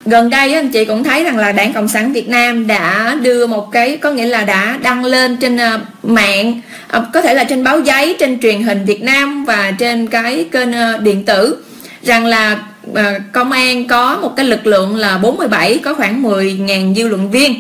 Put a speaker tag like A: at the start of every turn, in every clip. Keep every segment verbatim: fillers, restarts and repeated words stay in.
A: Gần đây anh chị cũng thấy rằng là Đảng Cộng sản Việt Nam đã đưa một cái, có nghĩa là đã đăng lên trên mạng, có thể là trên báo giấy, trên truyền hình Việt Nam và trên cái kênh điện tử, rằng là công an có một cái lực lượng là bốn mươi bảy, có khoảng mười nghìn dư luận viên.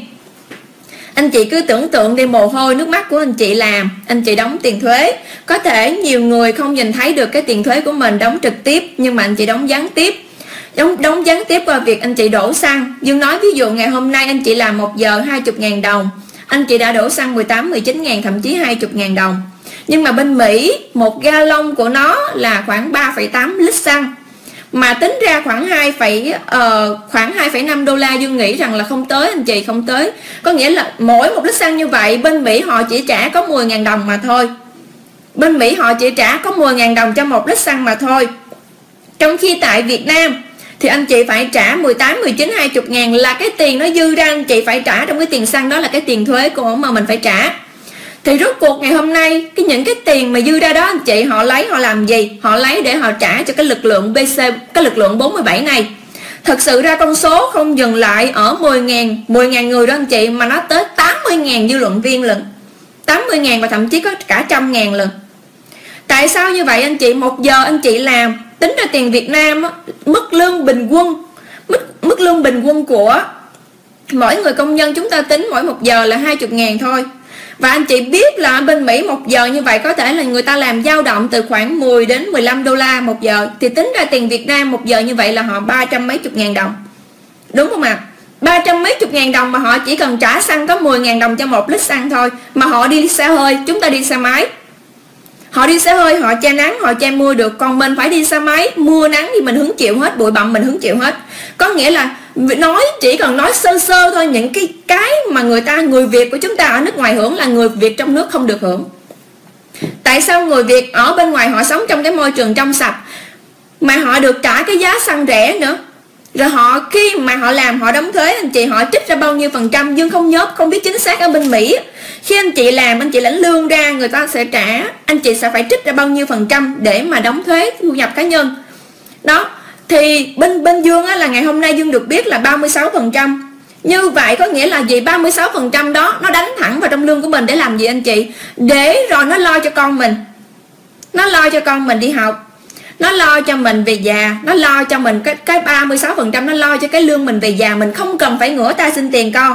A: Anh chị cứ tưởng tượng đi, mồ hôi nước mắt của anh chị làm, anh chị đóng tiền thuế. Có thể nhiều người không nhìn thấy được cái tiền thuế của mình đóng trực tiếp, nhưng mà anh chị đóng gián tiếp. Đóng, đóng gián tiếp qua việc anh chị đổ xăng. Dương nói ví dụ ngày hôm nay anh chị làm một giờ hai mươi ngàn đồng, anh chị đã đổ xăng mười tám, mười chín ngàn, thậm chí hai mươi ngàn đồng. Nhưng mà bên Mỹ, một gallon của nó là khoảng ba phẩy tám lít xăng, mà tính ra khoảng hai, uh, khoảng hai phẩy năm đô la. Dương nghĩ rằng là không tới anh chị, không tới. Có nghĩa là mỗi một lít xăng như vậy, bên Mỹ họ chỉ trả có mười ngàn đồng mà thôi. Bên Mỹ họ chỉ trả có mười ngàn đồng cho một lít xăng mà thôi. Trong khi tại Việt Nam thì anh chị phải trả mười tám, mười chín, hai mươi ngàn là cái tiền nó dư ra anh chị phải trả trong cái tiền xăng, đó là cái tiền thuế của mà mình phải trả. Thì rốt cuộc ngày hôm nay cái những cái tiền mà dư ra đó anh chị họ lấy họ làm gì? Họ lấy để họ trả cho cái lực lượng bê xê, cái lực lượng bốn mươi bảy này. Thật sự ra con số không dừng lại ở mười ngàn, mười ngàn người đó anh chị, mà nó tới tám mươi ngàn dư luận viên lần, tám mươi ngàn và thậm chí có cả trăm ngàn lần. Tại sao như vậy anh chị? Một giờ anh chị làm, tính ra tiền Việt Nam, mức lương bình quân, mức, mức lương bình quân của mỗi người công nhân chúng ta tính mỗi một giờ là hai mươi ngàn thôi. Và anh chị biết là bên Mỹ một giờ như vậy có thể là người ta làm dao động từ khoảng mười đến mười lăm đô la một giờ. Thì tính ra tiền Việt Nam một giờ như vậy là họ ba trăm mấy chục ngàn đồng. Đúng không ạ? À? ba trăm mấy chục ngàn đồng mà họ chỉ cần trả xăng có mười ngàn đồng cho một lít xăng thôi. Mà họ đi xe hơi, chúng ta đi xe máy. Họ đi xe hơi, họ che nắng, họ che mưa được. Còn mình phải đi xe máy, mưa nắng thì mình hứng chịu hết, bụi bặm mình hứng chịu hết. Có nghĩa là nói chỉ cần nói sơ sơ thôi, những cái cái mà người ta, người Việt của chúng ta ở nước ngoài hưởng là người Việt trong nước không được hưởng. Tại sao người Việt ở bên ngoài họ sống trong cái môi trường trong sạch mà họ được trả cái giá xăng rẻ nữa? Rồi họ khi mà họ làm họ đóng thuế, anh chị họ trích ra bao nhiêu phần trăm? Dương không nhớ, không biết chính xác ở bên Mỹ. Khi anh chị làm, anh chị lãnh lương ra, người ta sẽ trả, anh chị sẽ phải trích ra bao nhiêu phần trăm để mà đóng thuế thu nhập cá nhân. Đó, thì bên bên Dương á, là ngày hôm nay Dương được biết là ba mươi sáu phần trăm. Như vậy có nghĩa là gì? ba mươi sáu phần trăm đó nó đánh thẳng vào trong lương của mình để làm gì anh chị? Để rồi nó lo cho con mình. Nó lo cho con mình đi học. Nó lo cho mình về già, nó lo cho mình cái cái ba mươi sáu phần trăm, nó lo cho cái lương mình về già, mình không cần phải ngửa tay xin tiền con.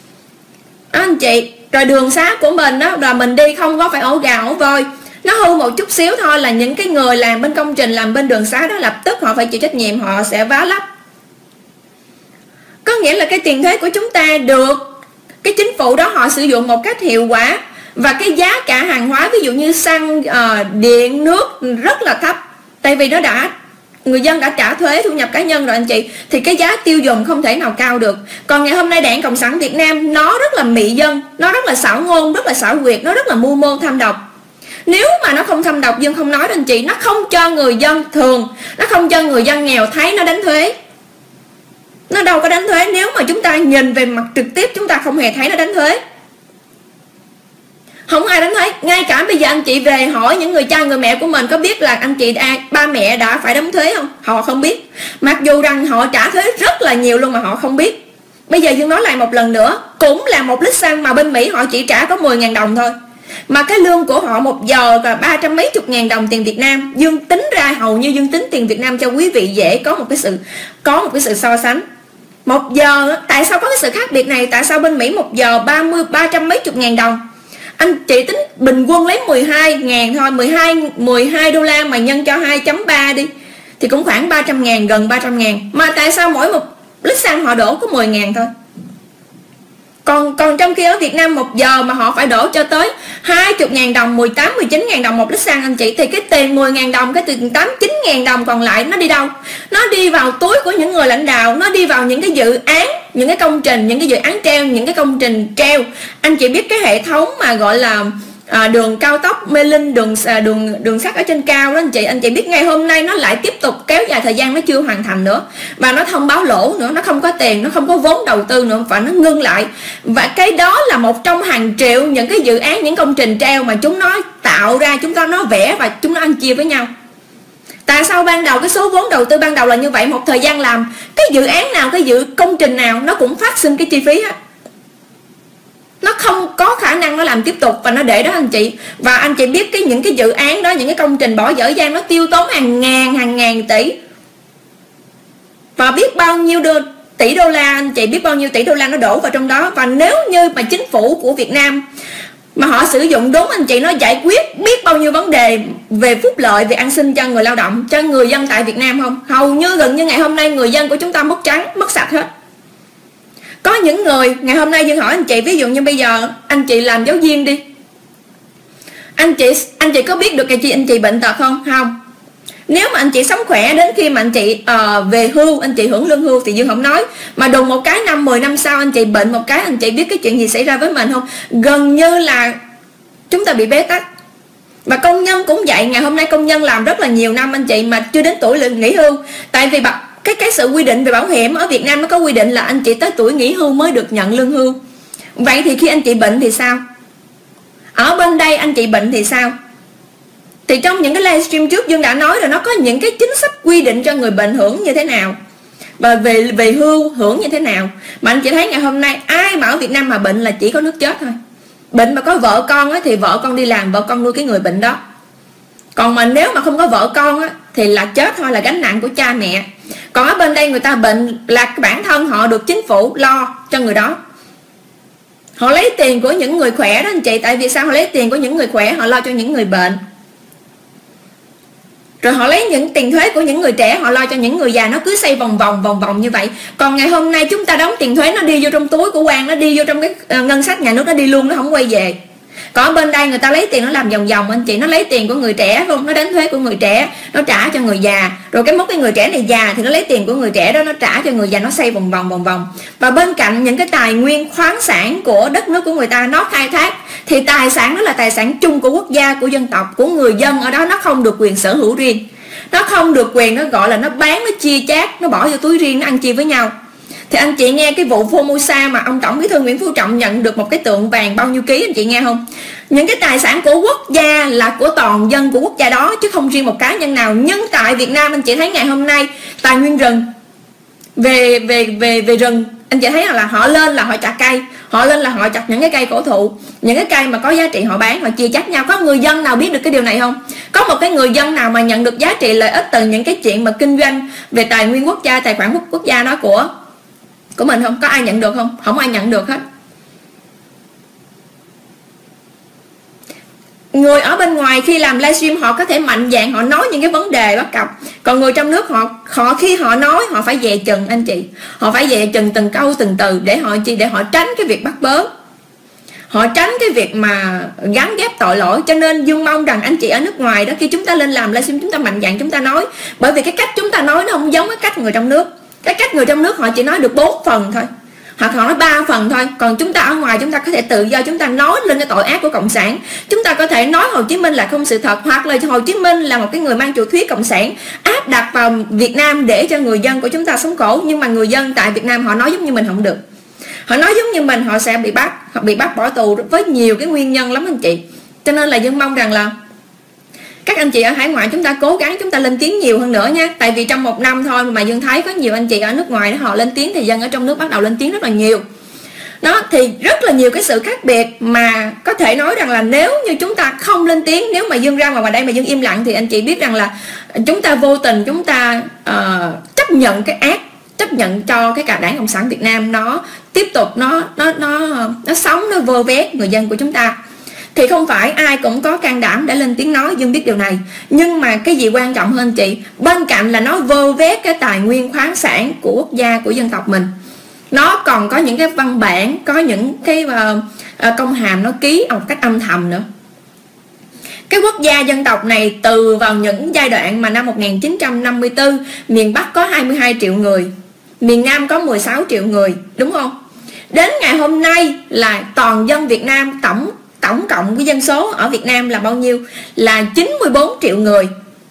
A: Đó anh chị, rồi đường xá của mình đó là mình đi không có phải ổ gà ổ voi. Nó hư một chút xíu thôi là những cái người làm bên công trình, làm bên đường xá đó lập tức họ phải chịu trách nhiệm, họ sẽ vá lấp. Có nghĩa là cái tiền thuế của chúng ta được cái chính phủ đó họ sử dụng một cách hiệu quả. Và cái giá cả hàng hóa ví dụ như xăng, uh, điện, nước rất là thấp. Tại vì nó đã, người dân đã trả thuế thu nhập cá nhân rồi anh chị, thì cái giá tiêu dùng không thể nào cao được. Còn ngày hôm nay Đảng Cộng sản Việt Nam nó rất là mị dân, nó rất là xảo ngôn, rất là xảo quyệt, nó rất là mưu mô thâm độc. Nếu mà nó không thâm độc, Dương không nói đó anh chị, nó không cho người dân thường, nó không cho người dân nghèo thấy nó đánh thuế. Nó đâu có đánh thuế, nếu mà chúng ta nhìn về mặt trực tiếp chúng ta không hề thấy nó đánh thuế. Không ai đánh thuế. Ngay cả bây giờ anh chị về hỏi những người cha người mẹ của mình có biết là anh chị đã, ba mẹ đã phải đóng thuế không? Họ không biết. Mặc dù rằng họ trả thuế rất là nhiều luôn mà họ không biết. Bây giờ Dương nói lại một lần nữa, cũng là một lít xăng mà bên Mỹ họ chỉ trả có mười ngàn đồng thôi, mà cái lương của họ một giờ là ba trăm mấy chục ngàn đồng tiền Việt Nam. Dương tính ra hầu như Dương tính tiền Việt Nam cho quý vị dễ có một cái sự có một cái sự so sánh. Một giờ, tại sao có cái sự khác biệt này? Tại sao bên Mỹ một giờ ba mươi ba trăm mấy chục ngàn đồng? Anh chị tính bình quân lấy mười hai ngàn thôi, mười hai, mười hai đô la mà nhân cho hai chấm ba đi thì cũng khoảng ba trăm ngàn, gần ba trăm ngàn. Mà tại sao mỗi một lít xăng họ đổ có mười ngàn thôi? Còn còn trong khi ở Việt Nam một giờ mà họ phải đổ cho tới hai mươi ngàn đồng, mười tám, mười chín ngàn đồng một lít xăng anh chị. Thì cái tiền mười ngàn đồng, cái tiền tám, chín ngàn đồng còn lại nó đi đâu? Nó đi vào túi của những người lãnh đạo, nó đi vào những cái dự án, những cái công trình, những cái dự án treo, những cái công trình treo. Anh chị biết cái hệ thống mà gọi là à, đường cao tốc Mê Linh, đường à, đường đường sắt ở trên cao đó anh chị. Anh chị biết ngay hôm nay nó lại tiếp tục kéo dài thời gian, nó chưa hoàn thành nữa. Và nó thông báo lỗ nữa, nó không có tiền, nó không có vốn đầu tư nữa, và nó ngưng lại. Và cái đó là một trong hàng triệu những cái dự án, những công trình treo mà chúng nó tạo ra, chúng ta nó vẽ và chúng nó ăn chia với nhau. Tại sao ban đầu cái số vốn đầu tư ban đầu là như vậy, một thời gian làm cái dự án nào, cái dự công trình nào nó cũng phát sinh cái chi phí á, nó không có khả năng nó làm tiếp tục và nó để đó anh chị. Và anh chị biết cái những cái dự án đó, những cái công trình bỏ dở dang nó tiêu tốn hàng ngàn hàng ngàn tỷ, và biết bao nhiêu đô, tỷ đô la, anh chị biết bao nhiêu tỷ đô la nó đổ vào trong đó. Và nếu như mà chính phủ của Việt Nam mà họ sử dụng đúng, anh chị, nó giải quyết biết bao nhiêu vấn đề về phúc lợi, về an sinh cho người lao động, cho người dân tại Việt Nam không? Hầu như gần như ngày hôm nay người dân của chúng ta mất trắng, mất sạch hết. Có những người, ngày hôm nay Dương hỏi anh chị, ví dụ như bây giờ anh chị làm giáo viên đi, Anh chị anh chị có biết được cái chị anh chị bệnh tật không? Không. Nếu mà anh chị sống khỏe đến khi mà anh chị uh, về hưu, anh chị hưởng lương hưu thì Dương không nói. Mà đùng một cái năm mười năm sau anh chị bệnh một cái, anh chị biết cái chuyện gì xảy ra với mình không? Gần như là chúng ta bị bế tắc. Và công nhân cũng vậy, ngày hôm nay công nhân làm rất là nhiều năm anh chị mà chưa đến tuổi nghỉ hưu. Tại vì cái cái sự quy định về bảo hiểm ở Việt Nam nó có quy định là anh chị tới tuổi nghỉ hưu mới được nhận lương hưu. Vậy thì khi anh chị bệnh thì sao? Ở bên đây anh chị bệnh thì sao? Thì trong những cái livestream trước Dương đã nói rồi, nó có những cái chính sách quy định cho người bệnh hưởng như thế nào, và về về hưu hưởng như thế nào. Mà anh chị thấy ngày hôm nay ai mà ở Việt Nam mà bệnh là chỉ có nước chết thôi. Bệnh mà có vợ con á, thì vợ con đi làm, vợ con nuôi cái người bệnh đó. Còn mà nếu mà không có vợ con á, thì là chết thôi, là gánh nặng của cha mẹ. Còn ở bên đây người ta bệnh là bản thân họ được chính phủ lo cho người đó. Họ lấy tiền của những người khỏe đó anh chị. Tại vì sao họ lấy tiền của những người khỏe, họ lo cho những người bệnh. Rồi họ lấy những tiền thuế của những người trẻ, họ lo cho những người già. Nó cứ xoay vòng vòng vòng vòng như vậy. Còn ngày hôm nay chúng ta đóng tiền thuế, nó đi vô trong túi của quan, nó đi vô trong cái uh, ngân sách nhà nước, nó đi luôn, nó không quay về. Còn ở bên đây người ta lấy tiền nó làm vòng vòng anh chị. Nó lấy tiền của người trẻ không, nó đánh thuế của người trẻ, nó trả cho người già. Rồi cái mốt cái người trẻ này già thì nó lấy tiền của người trẻ đó, nó trả cho người già. Nó xoay vòng vòng vòng vòng. Và bên cạnh những cái tài nguyên khoáng sản của đất nước của người ta nó khai thác, thì tài sản đó là tài sản chung của quốc gia, của dân tộc, của người dân ở đó. Nó không được quyền sở hữu riêng, nó không được quyền, nó gọi là nó bán, nó chia chác, nó bỏ vô túi riêng, nó ăn chia với nhau. Thì anh chị nghe cái vụ Formosa mà ông Tổng Bí thư Nguyễn Phú Trọng nhận được một cái tượng vàng bao nhiêu ký, anh chị nghe không? Những cái tài sản của quốc gia là của toàn dân của quốc gia đó, chứ không riêng một cá nhân nào. Nhưng tại Việt Nam anh chị thấy ngày hôm nay tài nguyên rừng, về về về về rừng, anh chị thấy là họ lên là họ chặt cây, họ lên là họ chặt những cái cây cổ thụ, những cái cây mà có giá trị họ bán, họ chia chác nhau. Có người dân nào biết được cái điều này không? Có một cái người dân nào mà nhận được giá trị lợi ích từ những cái chuyện mà kinh doanh về tài nguyên quốc gia, tài khoản quốc, quốc gia đó của của mình không? Có ai nhận được không? Không ai nhận được hết. Người ở bên ngoài khi làm livestream họ có thể mạnh dạn họ nói những cái vấn đề bất cập. Còn người trong nước họ họ khi họ nói họ phải dè chừng anh chị. Họ phải dè chừng từng câu từng từ để họ chi để họ tránh cái việc bắt bớ. Họ tránh cái việc mà gắn ghép tội lỗi. Cho nên Dương mong rằng anh chị ở nước ngoài đó, khi chúng ta lên làm livestream chúng ta mạnh dạn chúng ta nói. Bởi vì cái cách chúng ta nói nó không giống cái cách người trong nước. Cái cách người trong nước họ chỉ nói được bốn phần thôi, hoặc họ nói ba phần thôi. Còn chúng ta ở ngoài chúng ta có thể tự do chúng ta nói lên cái tội ác của cộng sản. Chúng ta có thể nói Hồ Chí Minh là không sự thật, hoặc là Hồ Chí Minh là một cái người mang chủ thuyết cộng sản áp đặt vào Việt Nam để cho người dân của chúng ta sống khổ. Nhưng mà người dân tại Việt Nam họ nói giống như mình không được. Họ nói giống như mình họ sẽ bị bắt, họ bị bắt bỏ tù với nhiều cái nguyên nhân lắm anh chị. Cho nên là Dương mong rằng là các anh chị ở hải ngoại chúng ta cố gắng chúng ta lên tiếng nhiều hơn nữa nha. Tại vì trong một năm thôi mà Dương thấy có nhiều anh chị ở nước ngoài họ lên tiếng, thì dân ở trong nước bắt đầu lên tiếng rất là nhiều. Đó thì rất là nhiều cái sự khác biệt mà có thể nói rằng là nếu như chúng ta không lên tiếng, nếu mà Dương ra ngoài đây mà Dương im lặng, thì anh chị biết rằng là chúng ta vô tình chúng ta uh, chấp nhận cái ác, chấp nhận cho cái cả Đảng Cộng sản Việt Nam nó tiếp tục nó nó nó nó sống, nó vơ vét người dân của chúng ta. Thì không phải ai cũng có can đảm để lên tiếng nói, Dương biết điều này. Nhưng mà cái gì quan trọng hơn chị, bên cạnh là nó vơ vét cái tài nguyên khoáng sản của quốc gia, của dân tộc mình, nó còn có những cái văn bản, có những cái uh, uh, công hàm nó ký một cách âm thầm nữa. Cái quốc gia dân tộc này từ vào những giai đoạn mà năm một nghìn chín trăm năm mươi tư, miền Bắc có hai mươi hai triệu người, miền Nam có mười sáu triệu người, đúng không? Đến ngày hôm nay là toàn dân Việt Nam, tổng tổng cộng cái dân số ở Việt Nam là bao nhiêu? Là chín mươi bốn triệu người.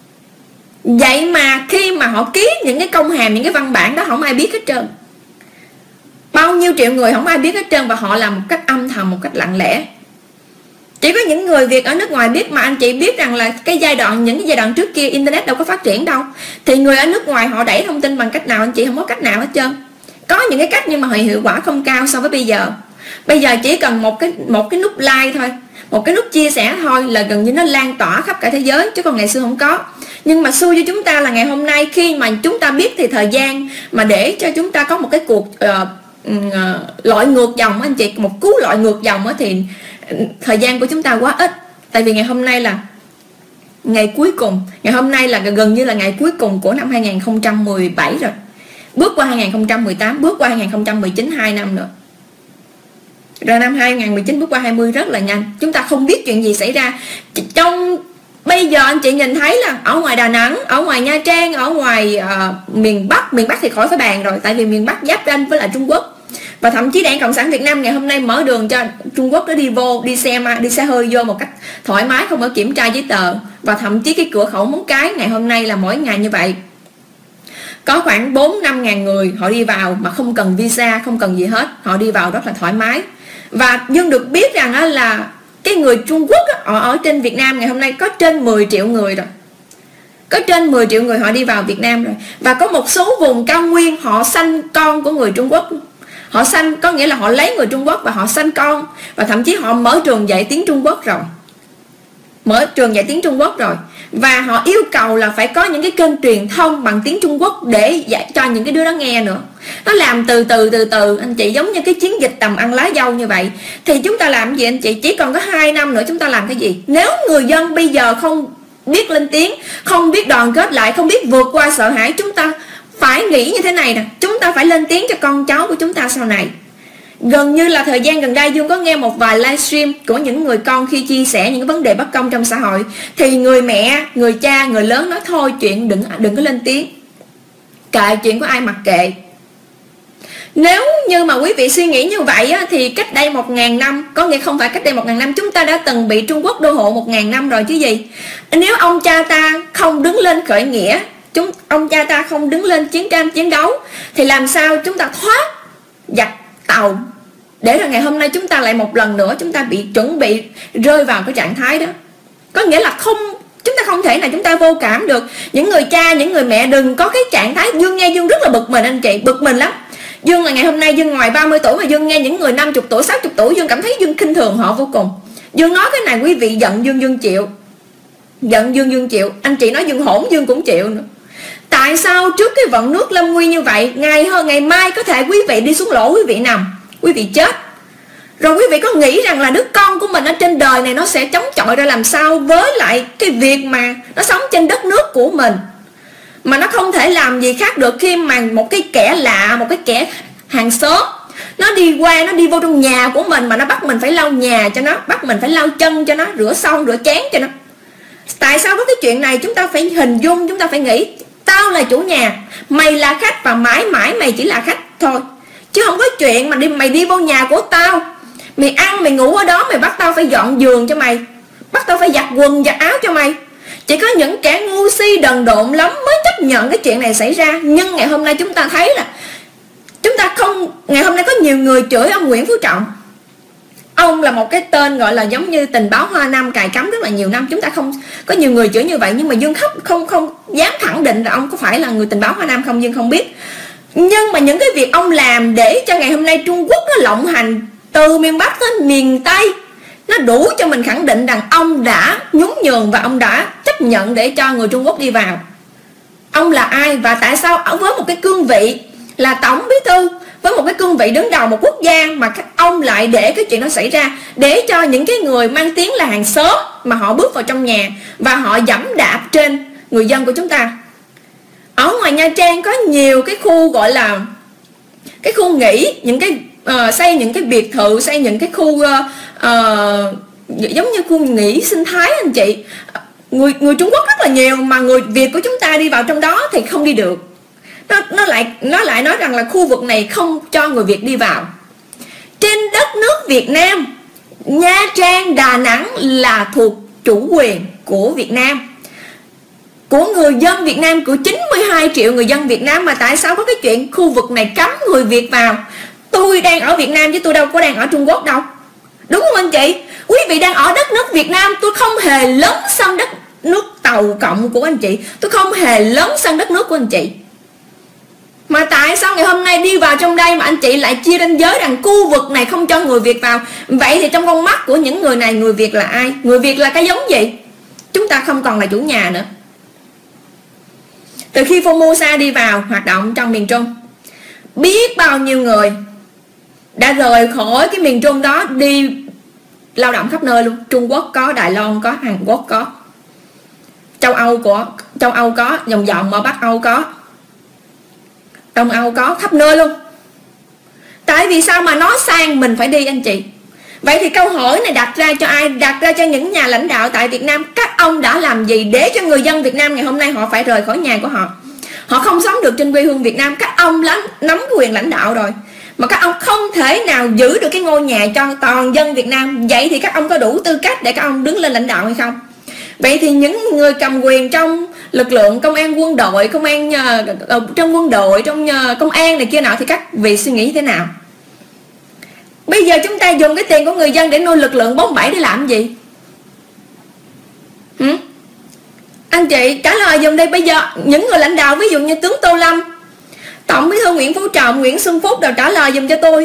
A: Vậy mà khi mà họ ký những cái công hàm, những cái văn bản đó không ai biết hết trơn. Bao nhiêu triệu người không ai biết hết trơn, và họ làm một cách âm thầm, một cách lặng lẽ. Chỉ có những người Việt ở nước ngoài biết, mà anh chị biết rằng là cái giai đoạn những cái giai đoạn trước kia internet đâu có phát triển đâu, thì người ở nước ngoài họ đẩy thông tin bằng cách nào anh chị? Không có cách nào hết trơn. Có những cái cách nhưng mà hiệu quả không cao so với bây giờ. Bây giờ chỉ cần một cái một cái nút like thôi, một cái nút chia sẻ thôi là gần như nó lan tỏa khắp cả thế giới, chứ còn ngày xưa không có. Nhưng mà xui cho chúng ta là ngày hôm nay khi mà chúng ta biết thì thời gian mà để cho chúng ta có một cái cuộc uh, uh, lội ngược dòng anh chị, một cú lội ngược dòng thì thời gian của chúng ta quá ít. Tại vì ngày hôm nay là ngày cuối cùng, ngày hôm nay là gần như là ngày cuối cùng của năm hai nghìn không trăm mười bảy rồi, bước qua hai nghìn không trăm mười tám, bước qua hai nghìn không trăm mười chín, hai năm nữa. Rồi năm hai nghìn không trăm mười chín bước qua hai mươi rất là nhanh. Chúng ta không biết chuyện gì xảy ra. Trong bây giờ anh chị nhìn thấy là ở ngoài Đà Nẵng, ở ngoài Nha Trang, ở ngoài uh, miền Bắc, miền Bắc thì khỏi phải bàn rồi, tại vì miền Bắc giáp ranh với lại Trung Quốc. Và thậm chí Đảng Cộng sản Việt Nam ngày hôm nay mở đường cho Trung Quốc nó đi vô, đi xe đi xe hơi vô một cách thoải mái, không có kiểm tra giấy tờ. Và thậm chí cái cửa khẩu Móng Cái ngày hôm nay là mỗi ngày như vậy, có khoảng bốn năm ngàn người họ đi vào mà không cần visa, không cần gì hết, họ đi vào rất là thoải mái. Và Dương được biết rằng là cái người Trung Quốc họ ở trên Việt Nam ngày hôm nay có trên mười triệu người rồi, có trên mười triệu người họ đi vào Việt Nam rồi. Và có một số vùng cao nguyên họ sanh con của người Trung Quốc, họ sanh có nghĩa là họ lấy người Trung Quốc và họ sanh con, và thậm chí họ mở trường dạy tiếng Trung Quốc rồi, mở trường dạy tiếng Trung Quốc rồi. Và họ yêu cầu là phải có những cái kênh truyền thông bằng tiếng Trung Quốc để dạy cho những cái đứa đó nghe nữa. Nó làm từ từ từ từ anh chị, giống như cái chiến dịch tầm ăn lá dâu như vậy. Thì chúng ta làm gì anh chị? Chỉ còn có hai năm nữa chúng ta làm cái gì? Nếu người dân bây giờ không biết lên tiếng, không biết đoàn kết lại, không biết vượt qua sợ hãi, chúng ta phải nghĩ như thế này nè, chúng ta phải lên tiếng cho con cháu của chúng ta sau này. Gần như là thời gian gần đây Dương có nghe một vài livestream của những người con khi chia sẻ những vấn đề bất công trong xã hội, thì người mẹ, người cha, người lớn nói thôi chuyện đừng đừng có lên tiếng, kệ chuyện của ai mặc kệ. Nếu như mà quý vị suy nghĩ như vậy á, thì cách đây một ngàn năm, có nghĩa không phải cách đây một ngàn năm, chúng ta đã từng bị Trung Quốc đô hộ một ngàn năm rồi chứ gì. Nếu ông cha ta không đứng lên khởi nghĩa, chúng ông cha ta không đứng lên chiến tranh chiến đấu, thì làm sao chúng ta thoát giặc Tàu, để rồi ngày hôm nay chúng ta lại một lần nữa chúng ta bị chuẩn bị rơi vào cái trạng thái đó. Có nghĩa là không, chúng ta không thể nào chúng ta vô cảm được. Những người cha, những người mẹ đừng có cái trạng thái. Dương nghe Dương rất là bực mình anh chị, bực mình lắm. Dương là ngày hôm nay Dương ngoài ba mươi tuổi mà Dương nghe những người năm mươi tuổi, sáu mươi tuổi, Dương cảm thấy Dương khinh thường họ vô cùng. Dương nói cái này quý vị giận Dương Dương chịu, giận Dương Dương chịu, anh chị nói Dương hỗn Dương cũng chịu nữa. Tại sao trước cái vận nước lâm nguy như vậy, ngày hơn ngày mai có thể quý vị đi xuống lỗ, quý vị nằm, quý vị chết. Rồi quý vị có nghĩ rằng là đứa con của mình ở trên đời này nó sẽ chống chọi ra làm sao với lại cái việc mà nó sống trên đất nước của mình, mà nó không thể làm gì khác được khi mà một cái kẻ lạ, một cái kẻ hàng xóm nó đi qua, nó đi vô trong nhà của mình mà nó bắt mình phải lau nhà cho nó, bắt mình phải lau chân cho nó, rửa xong rửa chén cho nó. Tại sao với cái chuyện này chúng ta phải hình dung, chúng ta phải nghĩ tao là chủ nhà, mày là khách và mãi mãi mày chỉ là khách thôi. Chứ không có chuyện mà đi mày đi vô nhà của tao, mày ăn mày ngủ ở đó, mày bắt tao phải dọn giường cho mày, bắt tao phải giặt quần giặt áo cho mày. Chỉ có những kẻ ngu si đần độn lắm mới chấp nhận cái chuyện này xảy ra. Nhưng ngày hôm nay chúng ta thấy là chúng ta không, ngày hôm nay có nhiều người chửi ông Nguyễn Phú Trọng. Ông là một cái tên gọi là giống như tình báo Hoa Nam cài cắm rất là nhiều năm. Chúng ta không có nhiều người chửi như vậy, nhưng mà Dương không không không dám khẳng định là ông có phải là người tình báo Hoa Nam không, Dương không biết. Nhưng mà những cái việc ông làm để cho ngày hôm nay Trung Quốc nó lộng hành từ miền Bắc đến miền Tây, nó đủ cho mình khẳng định rằng ông đã nhún nhường và ông đã chấp nhận để cho người Trung Quốc đi vào. Ông là ai và tại sao ở với một cái cương vị là tổng bí thư, với một cái cương vị đứng đầu một quốc gia mà các ông lại để cái chuyện đó xảy ra, để cho những cái người mang tiếng là hàng xóm mà họ bước vào trong nhà và họ dẫm đạp trên người dân của chúng ta. Ở ngoài Nha Trang có nhiều cái khu gọi là cái khu nghỉ, những cái uh, xây những cái biệt thự, xây những cái khu uh, uh, giống như khu nghỉ sinh thái anh chị. Người người Trung Quốc rất là nhiều mà người Việt của chúng ta đi vào trong đó thì không đi được. Nó, nó lại nó lại nói rằng là khu vực này không cho người Việt đi vào. Trên đất nước Việt Nam, Nha Trang, Đà Nẵng là thuộc chủ quyền của Việt Nam, của người dân Việt Nam, của chín mươi hai triệu người dân Việt Nam. Mà tại sao có cái chuyện khu vực này cấm người Việt vào? Tôi đang ở Việt Nam chứ tôi đâu có đang ở Trung Quốc đâu, đúng không anh chị? Quý vị đang ở đất nước Việt Nam, tôi không hề lấn sân đất nước Tàu Cộng của anh chị, tôi không hề lấn sân đất nước của anh chị. Mà tại sao ngày hôm nay đi vào trong đây mà anh chị lại chia ranh giới rằng khu vực này không cho người Việt vào? Vậy thì trong con mắt của những người này, người Việt là ai? Người Việt là cái giống gì? Chúng ta không còn là chủ nhà nữa. Từ khi Formosa đi vào hoạt động trong miền Trung, biết bao nhiêu người đã rời khỏi cái miền Trung đó đi lao động khắp nơi luôn. Trung Quốc có, Đài Loan có, Hàn Quốc có, châu Âu của châu Âu có, vòng vòng ở Bắc Âu có, Đông Âu có, khắp nơi luôn. Tại vì sao mà nói sang mình phải đi anh chị? Vậy thì câu hỏi này đặt ra cho ai? Đặt ra cho những nhà lãnh đạo tại Việt Nam. Các ông đã làm gì để cho người dân Việt Nam ngày hôm nay họ phải rời khỏi nhà của họ? Họ không sống được trên quê hương Việt Nam. Các ông nắm, nắm quyền lãnh đạo rồi, mà các ông không thể nào giữ được cái ngôi nhà cho toàn dân Việt Nam. Vậy thì các ông có đủ tư cách để các ông đứng lên lãnh đạo hay không? Vậy thì những người cầm quyền trong lực lượng công an, quân đội, công an uh, trong quân đội, trong uh, công an này kia nào, thì các vị suy nghĩ thế nào? Bây giờ chúng ta dùng cái tiền của người dân để nuôi lực lượng bốn bảy để làm gì? Hử? Anh chị trả lời dùm đây. Bây giờ những người lãnh đạo ví dụ như tướng Tô Lâm, Tổng Bí thư Nguyễn Phú Trọng, Nguyễn Xuân Phúc đều trả lời dùm cho tôi.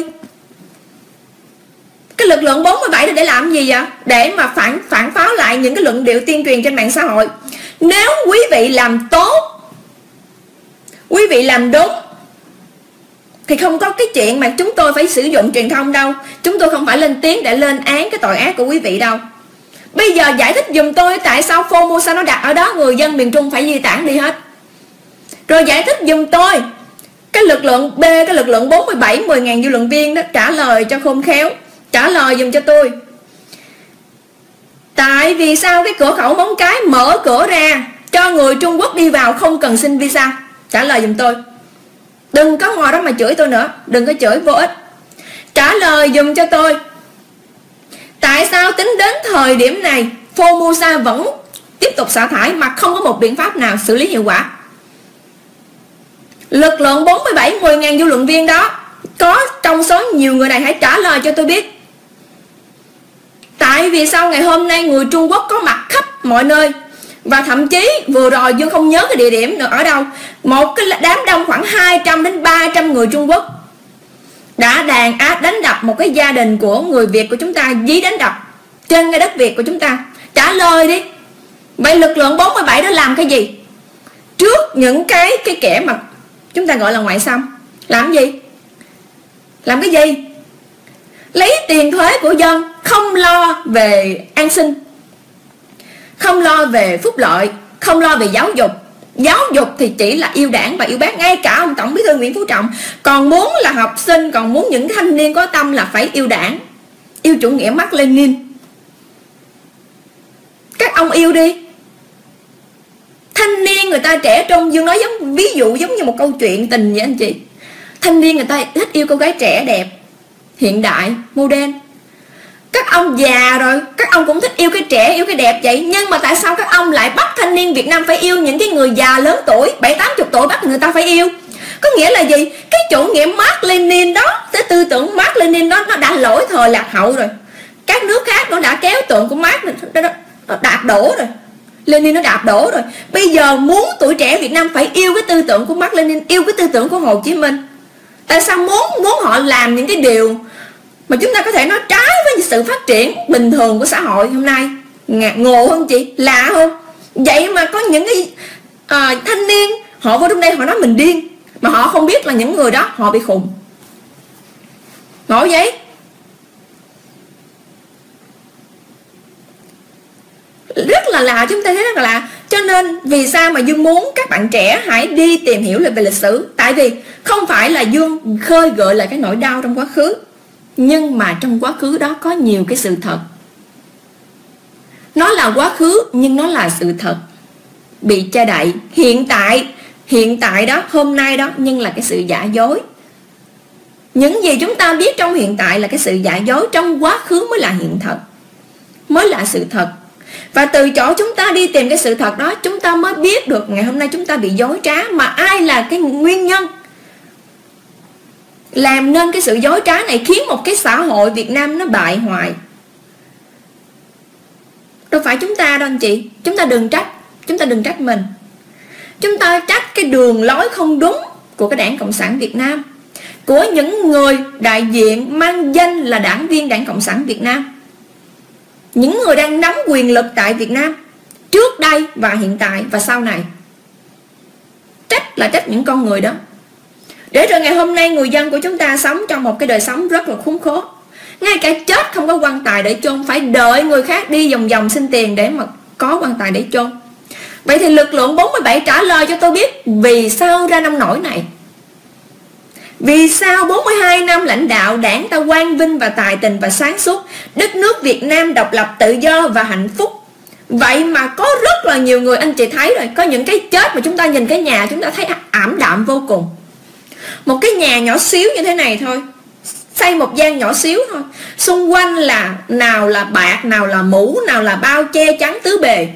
A: Cái lực lượng bốn mươi bảy đó để làm gì vậy? Để mà phản phản pháo lại những cái luận điệu tuyên truyền trên mạng xã hội. Nếu quý vị làm tốt, quý vị làm đúng, thì không có cái chuyện mà chúng tôi phải sử dụng truyền thông đâu. Chúng tôi không phải lên tiếng để lên án cái tội ác của quý vị đâu. Bây giờ giải thích dùm tôi tại sao Formosa nó đặt ở đó, người dân miền Trung phải di tản đi hết. Rồi giải thích dùm tôi cái lực lượng B, cái lực lượng bốn mươi bảy, mười nghìn dư luận viên đó, trả lời cho khôn khéo. Trả lời dùm cho tôi. Tại vì sao cái cửa khẩu Móng Cái mở cửa ra cho người Trung Quốc đi vào không cần xin visa? Trả lời dùm tôi. Đừng có ngồi đó mà chửi tôi nữa, đừng có chửi vô ích. Trả lời dùm cho tôi. Tại sao tính đến thời điểm này Formosa vẫn tiếp tục xả thải mà không có một biện pháp nào xử lý hiệu quả? Lực lượng bốn mươi bảy, mười nghìn dư luận viên đó, có trong số nhiều người này hãy trả lời cho tôi biết. Tại vì sao ngày hôm nay người Trung Quốc có mặt khắp mọi nơi? Và thậm chí vừa rồi Dương không nhớ cái địa điểm nữa ở đâu, một cái đám đông khoảng hai trăm đến ba trăm người Trung Quốc đã đàn áp đánh đập một cái gia đình của người Việt của chúng ta, dí đánh đập trên cái đất Việt của chúng ta. Trả lời đi. Vậy lực lượng bốn mươi bảy đó làm cái gì? Trước những cái cái kẻ mà chúng ta gọi là ngoại xâm, làm gì? Làm cái gì? Lấy tiền thuế của dân, không lo về an sinh, không lo về phúc lợi, không lo về giáo dục. Giáo dục thì chỉ là yêu đảng và yêu bác. Ngay cả ông Tổng Bí thư Nguyễn Phú Trọng còn muốn là học sinh, còn muốn những thanh niên có tâm là phải yêu đảng, yêu chủ nghĩa Mác Lênin. Các ông yêu đi. Thanh niên người ta trẻ trung, Dương nói giống ví dụ giống như một câu chuyện tình vậy anh chị. Thanh niên người ta thích yêu cô gái trẻ đẹp, hiện đại, modern. Các ông già rồi, các ông cũng thích yêu cái trẻ, yêu cái đẹp vậy. Nhưng mà tại sao các ông lại bắt thanh niên Việt Nam phải yêu những cái người già lớn tuổi, bảy tám chục tuổi bắt người ta phải yêu? Có nghĩa là gì? Cái chủ nghĩa Mác Lênin đó, cái tư tưởng Mác Lênin đó nó đã lỗi thời lạc hậu rồi. Các nước khác nó đã kéo tượng của Mác đạp đổ rồi, Lenin nó đạp đổ rồi. Bây giờ muốn tuổi trẻ Việt Nam phải yêu cái tư tưởng của Mác Lênin, yêu cái tư tưởng của Hồ Chí Minh. Tại sao muốn muốn họ làm những cái điều mà chúng ta có thể nói trái với sự phát triển bình thường của xã hội hôm nay? Ngộ hơn chị, lạ không? Vậy mà có những cái à, thanh niên họ vô trong đây họ nói mình điên, mà họ không biết là những người đó họ bị khùng. Ngộ vậy? Rất là lạ, chúng ta thấy rất là lạ. Cho nên vì sao mà Dương muốn các bạn trẻ hãy đi tìm hiểu về lịch sử? Tại vì không phải là Dương khơi gợi lại cái nỗi đau trong quá khứ, nhưng mà trong quá khứ đó có nhiều cái sự thật. Nó là quá khứ nhưng nó là sự thật bị che đậy. Hiện tại, hiện tại đó, hôm nay đó, nhưng là cái sự giả dối. Những gì chúng ta biết trong hiện tại là cái sự giả dối, trong quá khứ mới là hiện thật, mới là sự thật. Và từ chỗ chúng ta đi tìm cái sự thật đó, chúng ta mới biết được ngày hôm nay chúng ta bị dối trá. Mà ai là cái nguyên nhân làm nên cái sự dối trá này, khiến một cái xã hội Việt Nam nó bại hoại, Đâu phải chúng ta đâu anh chị. Chúng ta đừng trách, chúng ta đừng trách mình. Chúng ta trách cái đường lối không đúng của cái Đảng Cộng sản Việt Nam, của những người đại diện mang danh là đảng viên Đảng Cộng sản Việt Nam, những người đang nắm quyền lực tại Việt Nam trước đây và hiện tại và sau này. Trách là trách những con người đó. Để rồi ngày hôm nay người dân của chúng ta sống trong một cái đời sống rất là khốn khổ. Ngay cả chết không có quan tài để chôn, phải đợi người khác đi vòng vòng xin tiền để mà có quan tài để chôn. Vậy thì lực lượng bốn mươi bảy trả lời cho tôi biết vì sao ra nông nổi này. Vì sao bốn mươi hai năm lãnh đạo đảng ta quang vinh và tài tình và sáng suốt, đất nước Việt Nam độc lập tự do và hạnh phúc. Vậy mà có rất là nhiều người, anh chị thấy rồi, có những cái chết mà chúng ta nhìn cái nhà chúng ta thấy ảm đạm vô cùng. Một cái nhà nhỏ xíu như thế này thôi, xây một gian nhỏ xíu thôi, xung quanh là nào là bạc, nào là mũ, nào là bao che chắn tứ bề.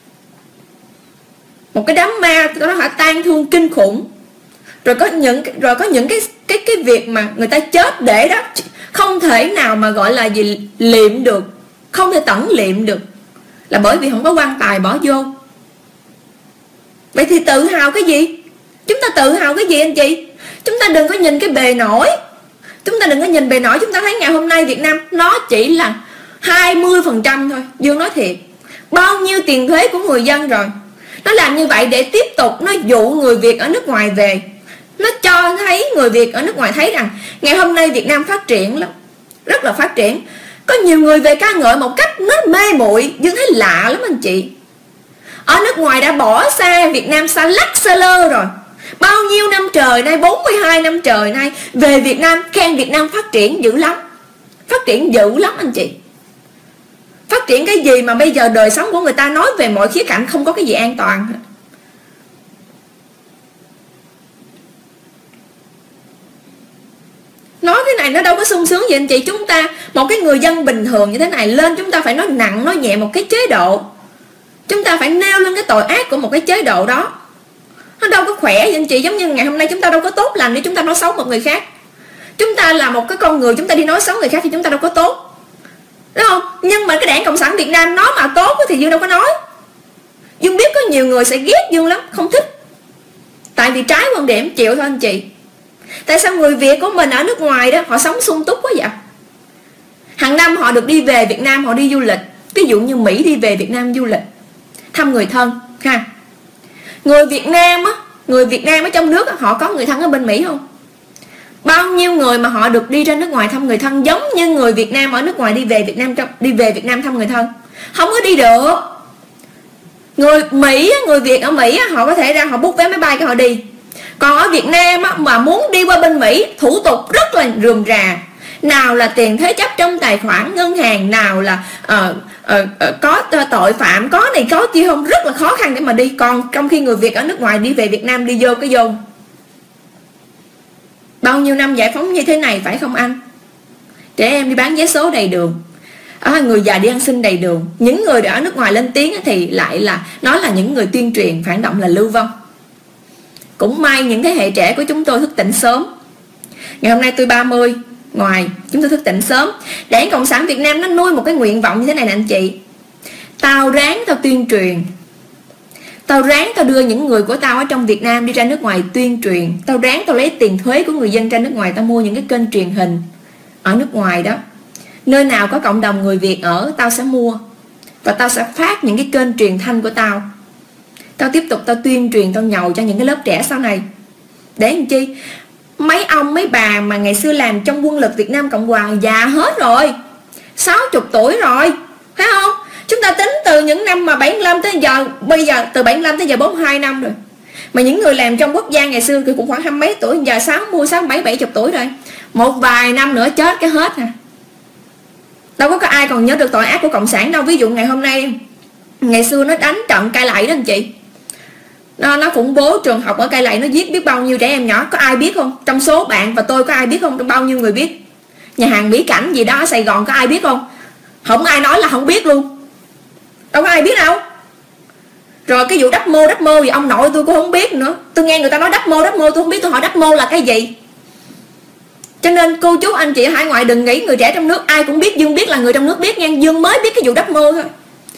A: Một cái đám ma nó phải tang thương kinh khủng. Rồi có những rồi có những cái cái cái việc mà người ta chết để đó không thể nào mà gọi là gì liệm được, không thể tẩn liệm được, là bởi vì không có quan tài bỏ vô. Vậy thì tự hào cái gì? Chúng ta tự hào cái gì anh chị? Chúng ta đừng có nhìn cái bề nổi. Chúng ta đừng có nhìn bề nổi. Chúng ta thấy ngày hôm nay Việt Nam nó chỉ là hai mươi phần trăm thôi. Dương nói thiệt, bao nhiêu tiền thuế của người dân rồi. Nó làm như vậy để tiếp tục nó dụ người Việt ở nước ngoài về. Nó cho thấy người Việt ở nước ngoài thấy rằng ngày hôm nay Việt Nam phát triển lắm, rất là phát triển. Có nhiều người về ca ngợi một cách nó mê muội, Dương thấy lạ lắm anh chị. Ở nước ngoài đã bỏ xa Việt Nam xa lắc xa lơ rồi. Bao nhiêu năm trời nay, bốn mươi hai năm trời nay, về Việt Nam khen Việt Nam phát triển dữ lắm. Phát triển dữ lắm anh chị. Phát triển cái gì mà bây giờ đời sống của người ta nói về mọi khía cạnh không có cái gì an toàn. Nói cái này nó đâu có sung sướng gì anh chị. Chúng ta, một cái người dân bình thường như thế này lên, chúng ta phải nói nặng, nói nhẹ một cái chế độ. Chúng ta phải nêu lên cái tội ác của một cái chế độ đó. Nó đâu có khỏe gì anh chị. Giống như ngày hôm nay chúng ta đâu có tốt lành để chúng ta nói xấu một người khác. Chúng ta là một cái con người, chúng ta đi nói xấu người khác thì chúng ta đâu có tốt, đúng không? Nhưng mà cái Đảng Cộng sản Việt Nam nó mà tốt thì Dương đâu có nói. Dương biết có nhiều người sẽ ghét Dương lắm, không thích. Tại vì trái quan điểm chịu thôi anh chị. Tại sao người Việt của mình ở nước ngoài đó họ sống sung túc quá vậy? Hàng năm họ được đi về Việt Nam, họ đi du lịch. Ví dụ như Mỹ đi về Việt Nam du lịch, thăm người thân ha. Người Việt Nam á, người Việt Nam ở trong nước á, họ có người thân ở bên Mỹ không? Bao nhiêu người mà họ được đi ra nước ngoài thăm người thân giống như người Việt Nam ở nước ngoài đi về Việt Nam đi về Việt Nam thăm người thân? Không có đi được. Người Mỹ, người Việt ở Mỹ họ có thể ra họ book vé máy bay cái họ đi. Còn ở Việt Nam á, mà muốn đi qua bên Mỹ thủ tục rất là rườm rà. Nào là tiền thế chấp trong tài khoản ngân hàng, nào là uh, uh, uh, có tội phạm, có này có kia không, rất là khó khăn để mà đi. Còn trong khi người Việt ở nước ngoài đi về Việt Nam đi vô cái vô. Bao nhiêu năm giải phóng như thế này phải không anh? Trẻ em đi bán vé số đầy đường, à, người già đi ăn xin đầy đường. Những người ở nước ngoài lên tiếng thì lại là nói là những người tuyên truyền phản động là lưu vong. Cũng may những thế hệ trẻ của chúng tôi thức tỉnh sớm. Ngày hôm nay tôi ba mươi, ngoài chúng tôi thức tỉnh sớm. Đảng Cộng sản Việt Nam nó nuôi một cái nguyện vọng như thế này nè anh chị. Tao ráng tao tuyên truyền, tao ráng tao đưa những người của tao ở trong Việt Nam đi ra nước ngoài tuyên truyền. Tao ráng tao lấy tiền thuế của người dân ra nước ngoài, tao mua những cái kênh truyền hình ở nước ngoài đó. Nơi nào có cộng đồng người Việt ở, tao sẽ mua. Và tao sẽ phát những cái kênh truyền thanh của tao. Tao tiếp tục tao tuyên truyền, tao nhầu cho những cái lớp trẻ sau này. Để làm chi? Mấy ông mấy bà mà ngày xưa làm trong quân lực Việt Nam Cộng Hòa già hết rồi, sáu mươi tuổi rồi, phải không? Chúng ta tính từ những năm mà bảy mươi lăm tới giờ, bây giờ từ bảy mươi lăm tới giờ bốn mươi hai năm rồi. Mà những người làm trong quốc gia ngày xưa thì cũng khoảng hai mấy tuổi, giờ sáu mươi, sáu mươi bảy, bảy mươi tuổi rồi. Một vài năm nữa chết cái hết à. Đâu có, có ai còn nhớ được tội ác của Cộng sản đâu. Ví dụ ngày hôm nay, ngày xưa nó đánh trận Cai Lậy đó anh chị, Nó, nó khủng bố trường học ở Cai Lậy, nó giết biết bao nhiêu trẻ em nhỏ. Có ai biết không? Trong số bạn và tôi có ai biết không? Bao nhiêu người biết? Nhà hàng Mỹ Cảnh gì đó ở Sài Gòn có ai biết không? Không ai nói là không biết luôn. Đâu có ai biết đâu. Rồi cái vụ đắp mô đắp mô gì ông nội tôi cũng không biết nữa. Tôi nghe người ta nói đắp mô đắp mô, tôi không biết, tôi hỏi đắp mô là cái gì. Cho nên cô chú anh chị ở hải ngoại đừng nghĩ người trẻ trong nước ai cũng biết. Dương biết là người trong nước biết nha. Dương mới biết cái vụ đắp mô thôi.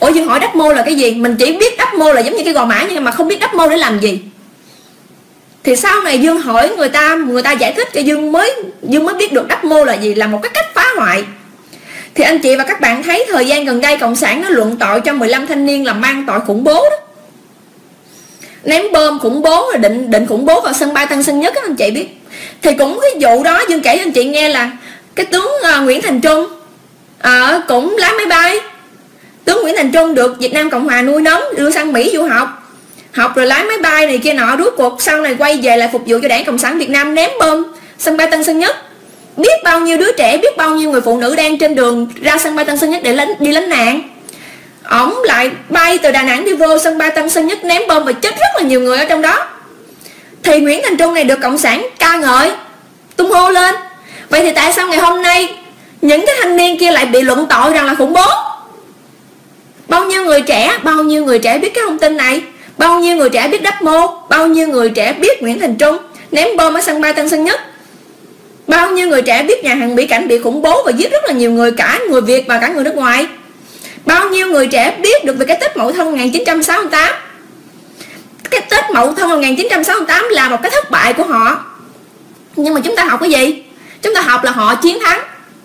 A: Ủa Dương hỏi đắp mô là cái gì? Mình chỉ biết đắp mô là giống như cái gò mã nhưng mà không biết đắp mô để làm gì. Thì sau này Dương hỏi người ta, người ta giải thích cho Dương mới Dương mới biết được đắp mô là gì, là một cái cách phá hoại. Thì anh chị và các bạn thấy thời gian gần đây Cộng sản nó luận tội cho mười lăm thanh niên là mang tội khủng bố đó, ném bom khủng bố, rồi định định khủng bố vào sân bay Tân Sơn Nhất đó, anh chị biết. Thì cũng cái vụ đó Dương kể cho anh chị nghe là cái tướng uh, Nguyễn Thành Trung uh, cũng lái máy bay. Tướng Nguyễn Thành Trung được Việt Nam Cộng Hòa nuôi nấng, đưa sang Mỹ du học, học rồi lái máy bay này kia nọ, rốt cuộc sau này quay về lại phục vụ cho Đảng Cộng sản Việt Nam, ném bom sân bay Tân Sơn Nhất. Biết bao nhiêu đứa trẻ, biết bao nhiêu người phụ nữ đang trên đường ra sân bay Tân Sơn Nhất để lánh, đi lánh nạn. Ổng lại bay từ Đà Nẵng đi vô sân bay Tân Sơn Nhất ném bom và chết rất là nhiều người ở trong đó. Thì Nguyễn Thành Trung này được Cộng sản ca ngợi, tung hô lên. Vậy thì tại sao ngày hôm nay những cái thanh niên kia lại bị luận tội rằng là khủng bố? Bao nhiêu người trẻ, bao nhiêu người trẻ biết cái thông tin này, bao nhiêu người trẻ biết đắp mô, bao nhiêu người trẻ biết Nguyễn Thành Trung ném bom ở sân bay Tân Sơn Nhất, bao nhiêu người trẻ biết nhà hàng Mỹ Cảnh bị khủng bố và giết rất là nhiều người, cả người Việt và cả người nước ngoài. Bao nhiêu người trẻ biết được về cái Tết Mậu Thân một nghìn chín trăm sáu mươi tám. Cái Tết Mậu Thân một nghìn chín trăm sáu mươi tám là một cái thất bại của họ. Nhưng mà chúng ta học cái gì? Chúng ta học là họ chiến thắng.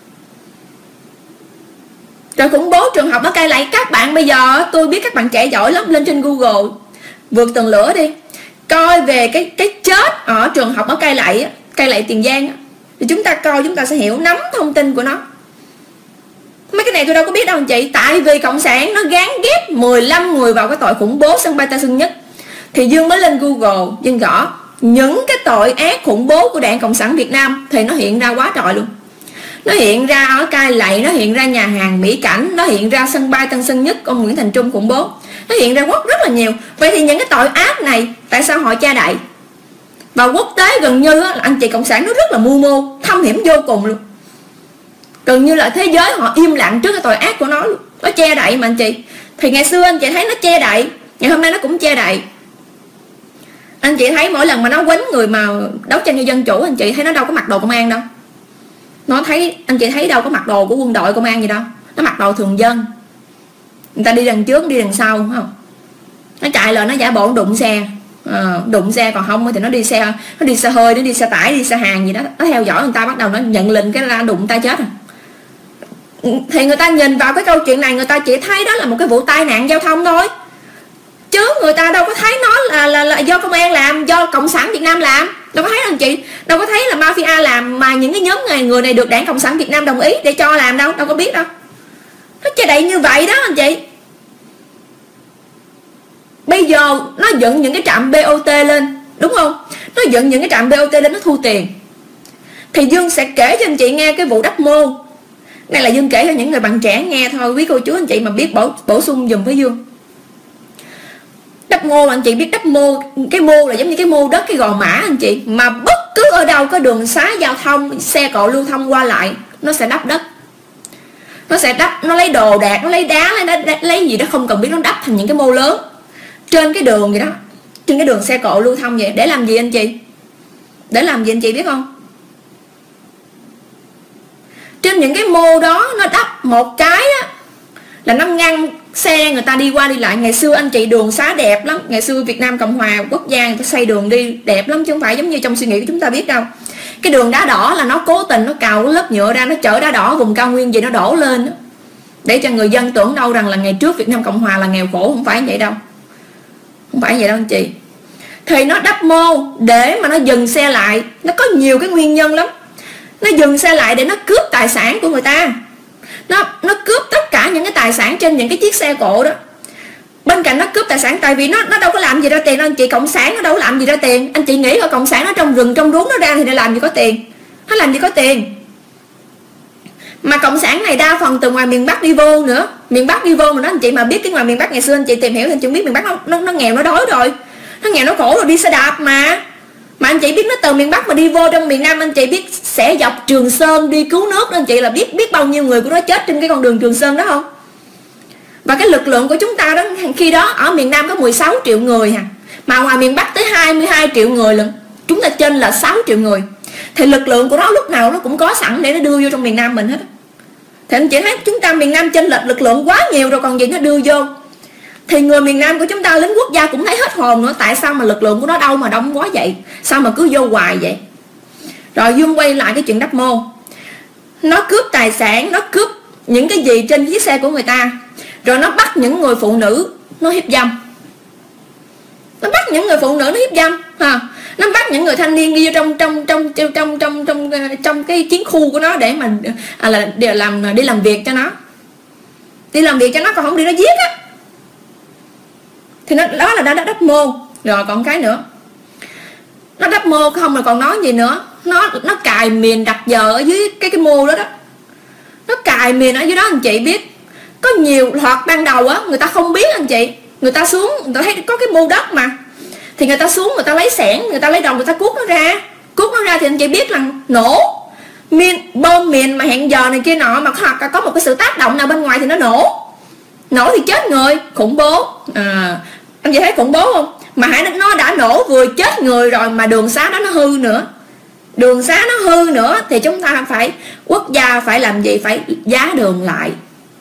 A: Rồi khủng bố trường học ở Cai Lậy, các bạn bây giờ tôi biết các bạn trẻ giỏi lắm, lên trên Google vượt tường lửa đi, coi về cái cái chết ở trường học ở Cai Lậy, Cai Lậy Tiền Giang, thì chúng ta coi chúng ta sẽ hiểu, nắm thông tin của nó. Mấy cái này tôi đâu có biết đâu anh chị. Tại vì Cộng sản nó gán ghép mười lăm người vào cái tội khủng bố sân bay Tân Sơn Nhất. Thì Dương mới lên Google, Dương gõ những cái tội ác khủng bố của Đảng Cộng sản Việt Nam thì nó hiện ra quá trời luôn. Nó hiện ra ở Cai Lậy, nó hiện ra nhà hàng Mỹ Cảnh, nó hiện ra sân bay Tân Sơn Nhất, ông Nguyễn Thành Trung khủng bố, nó hiện ra quốc rất là nhiều. Vậy thì những cái tội ác này tại sao họ che đậy? Và quốc tế gần như là anh chị Cộng sản nó rất là mưu mô, thâm hiểm vô cùng luôn. Gần như là thế giới họ im lặng trước cái tội ác của nó luôn. Nó che đậy mà anh chị. Thì ngày xưa anh chị thấy nó che đậy, ngày hôm nay nó cũng che đậy. Anh chị thấy mỗi lần mà nó quánh người mà đấu tranh cho dân chủ, anh chị thấy nó đâu có mặc đồ công an đâu. Nó thấy, anh chị thấy đâu có mặc đồ của quân đội công an gì đâu. Nó mặc đồ thường dân. Người ta đi đằng trước, đi đằng sau, phải không? Nó chạy là nó giả bộ đụng xe. À, đụng xe, còn không thì nó đi xe, nó đi xe hơi, nó đi xe tải, đi xe hàng gì đó, nó theo dõi người ta, bắt đầu nó nhận lệnh cái ra đụng ta chết. Thì người ta nhìn vào cái câu chuyện này, người ta chỉ thấy đó là một cái vụ tai nạn giao thông thôi, chứ người ta đâu có thấy nó là là, là do công an làm, do Cộng sản Việt Nam làm. Đâu có thấy đâu anh chị, đâu có thấy là mafia làm mà những cái nhóm này, người này được Đảng Cộng sản Việt Nam đồng ý để cho làm đâu, đâu có biết đâu. Nó che đậy như vậy đó anh chị. Bây giờ nó dựng những cái trạm bê o tê lên, đúng không? Nó dựng những cái trạm bê o tê lên, nó thu tiền. Thì Dương sẽ kể cho anh chị nghe cái vụ đắp mô. Đây là Dương kể cho những người bạn trẻ nghe thôi, quý cô chú anh chị mà biết bổ, bổ sung dùm với Dương. Đắp mô là anh chị biết đắp mô, cái mô là giống như cái mô đất, cái gò mã anh chị. Mà bất cứ ở đâu có đường xá giao thông, xe cộ lưu thông qua lại, nó sẽ đắp đất. Nó sẽ đắp, nó lấy đồ đạc, nó lấy đá, lấy, đá, lấy gì đó không cần biết, nó đắp thành những cái mô lớn trên cái đường vậy đó, trên cái đường xe cộ lưu thông vậy. Để làm gì anh chị? Để làm gì anh chị biết không? Trên những cái mô đó nó đắp một cái á, là nó ngăn xe người ta đi qua đi lại. Ngày xưa anh chị đường xá đẹp lắm, ngày xưa Việt Nam Cộng Hòa quốc gia người ta xây đường đi đẹp lắm, chứ không phải giống như trong suy nghĩ của chúng ta biết đâu. Cái đường đá đỏ là nó cố tình nó cào cái lớp nhựa ra, nó chở đá đỏ vùng cao nguyên gì nó đổ lên đó, để cho người dân tưởng đâu rằng là ngày trước Việt Nam Cộng Hòa là nghèo khổ. Không phải vậy đâu, không phải vậy đâu anh chị. Thì nó đắp mô để mà nó dừng xe lại. Nó có nhiều cái nguyên nhân lắm. Nó dừng xe lại để nó cướp tài sản của người ta. Nó, nó cướp tất cả những cái tài sản trên những cái chiếc xe cộ đó. Bên cạnh nó cướp tài sản, tại vì nó nó đâu có làm gì ra tiền đâu anh chị. Cộng sản nó đâu có làm gì ra tiền. Anh chị nghĩ là Cộng sản nó trong rừng trong ruống nó ra thì nó làm gì có tiền. Nó làm gì có tiền. Mà Cộng sản này đa phần từ ngoài miền Bắc đi vô nữa. Miền Bắc đi vô mà đó anh chị mà biết cái ngoài miền Bắc ngày xưa anh chị tìm hiểu thì anh chị biết miền Bắc nó, nó, nó nghèo nó đói rồi. Nó nghèo nó khổ rồi, đi xe đạp mà. Mà anh chị biết nó từ miền Bắc mà đi vô trong miền Nam, anh chị biết sẽ dọc Trường Sơn đi cứu nước đó anh chị, là biết biết bao nhiêu người của nó chết trên cái con đường Trường Sơn đó không? Và cái lực lượng của chúng ta đó, khi đó ở miền Nam có mười sáu triệu người hả, mà ngoài miền Bắc tới hai mươi hai triệu người lận. Chúng ta trên là sáu triệu người. Thì lực lượng của nó lúc nào nó cũng có sẵn để nó đưa vô trong miền Nam mình hết. Thì anh chị thấy chúng ta miền Nam chênh lệch lực lượng quá nhiều rồi còn gì nó đưa vô. Thì người miền Nam của chúng ta lính quốc gia cũng thấy hết hồn nữa. Tại sao mà lực lượng của nó đâu mà đông quá vậy? Sao mà cứ vô hoài vậy? Rồi Dương quay lại cái chuyện Đắp Mô. Nó cướp tài sản, nó cướp những cái gì trên chiếc xe của người ta. Rồi nó bắt những người phụ nữ nó hiếp dâm. Nó bắt những người phụ nữ nó hiếp dâm ha. Nó bắt những người thanh niên đi vô trong trong trong trong trong trong trong trong cái chiến khu của nó để mà à, là để làm đi làm việc cho nó. Đi làm việc cho nó, còn không đi nó giết á. Thì nó đó là đã Đắp Mô. Rồi còn cái nữa. Nó Đắp Mô không là còn nói gì nữa. Nó nó cài miền đặt giờ ở dưới cái cái mô đó đó. Nó cài miền ở dưới đó anh chị biết. Có nhiều hoặc ban đầu á người ta không biết anh chị. Người ta xuống, người ta thấy có cái mô đất mà. Thì người ta xuống, người ta lấy xẻng, người ta lấy đồng, người ta cuốc nó ra. Cuốc nó ra thì anh chị biết là nổ. Miền, bom miền mà hẹn giờ này kia nọ. Mà hoặc là có một cái sự tác động nào bên ngoài thì nó nổ. Nổ thì chết người, khủng bố. À, anh chị thấy khủng bố không? Mà hãy nó đã nổ vừa chết người rồi mà đường xá đó nó hư nữa. Đường xá nó hư nữa thì chúng ta phải, quốc gia phải làm gì? Phải giá đường lại.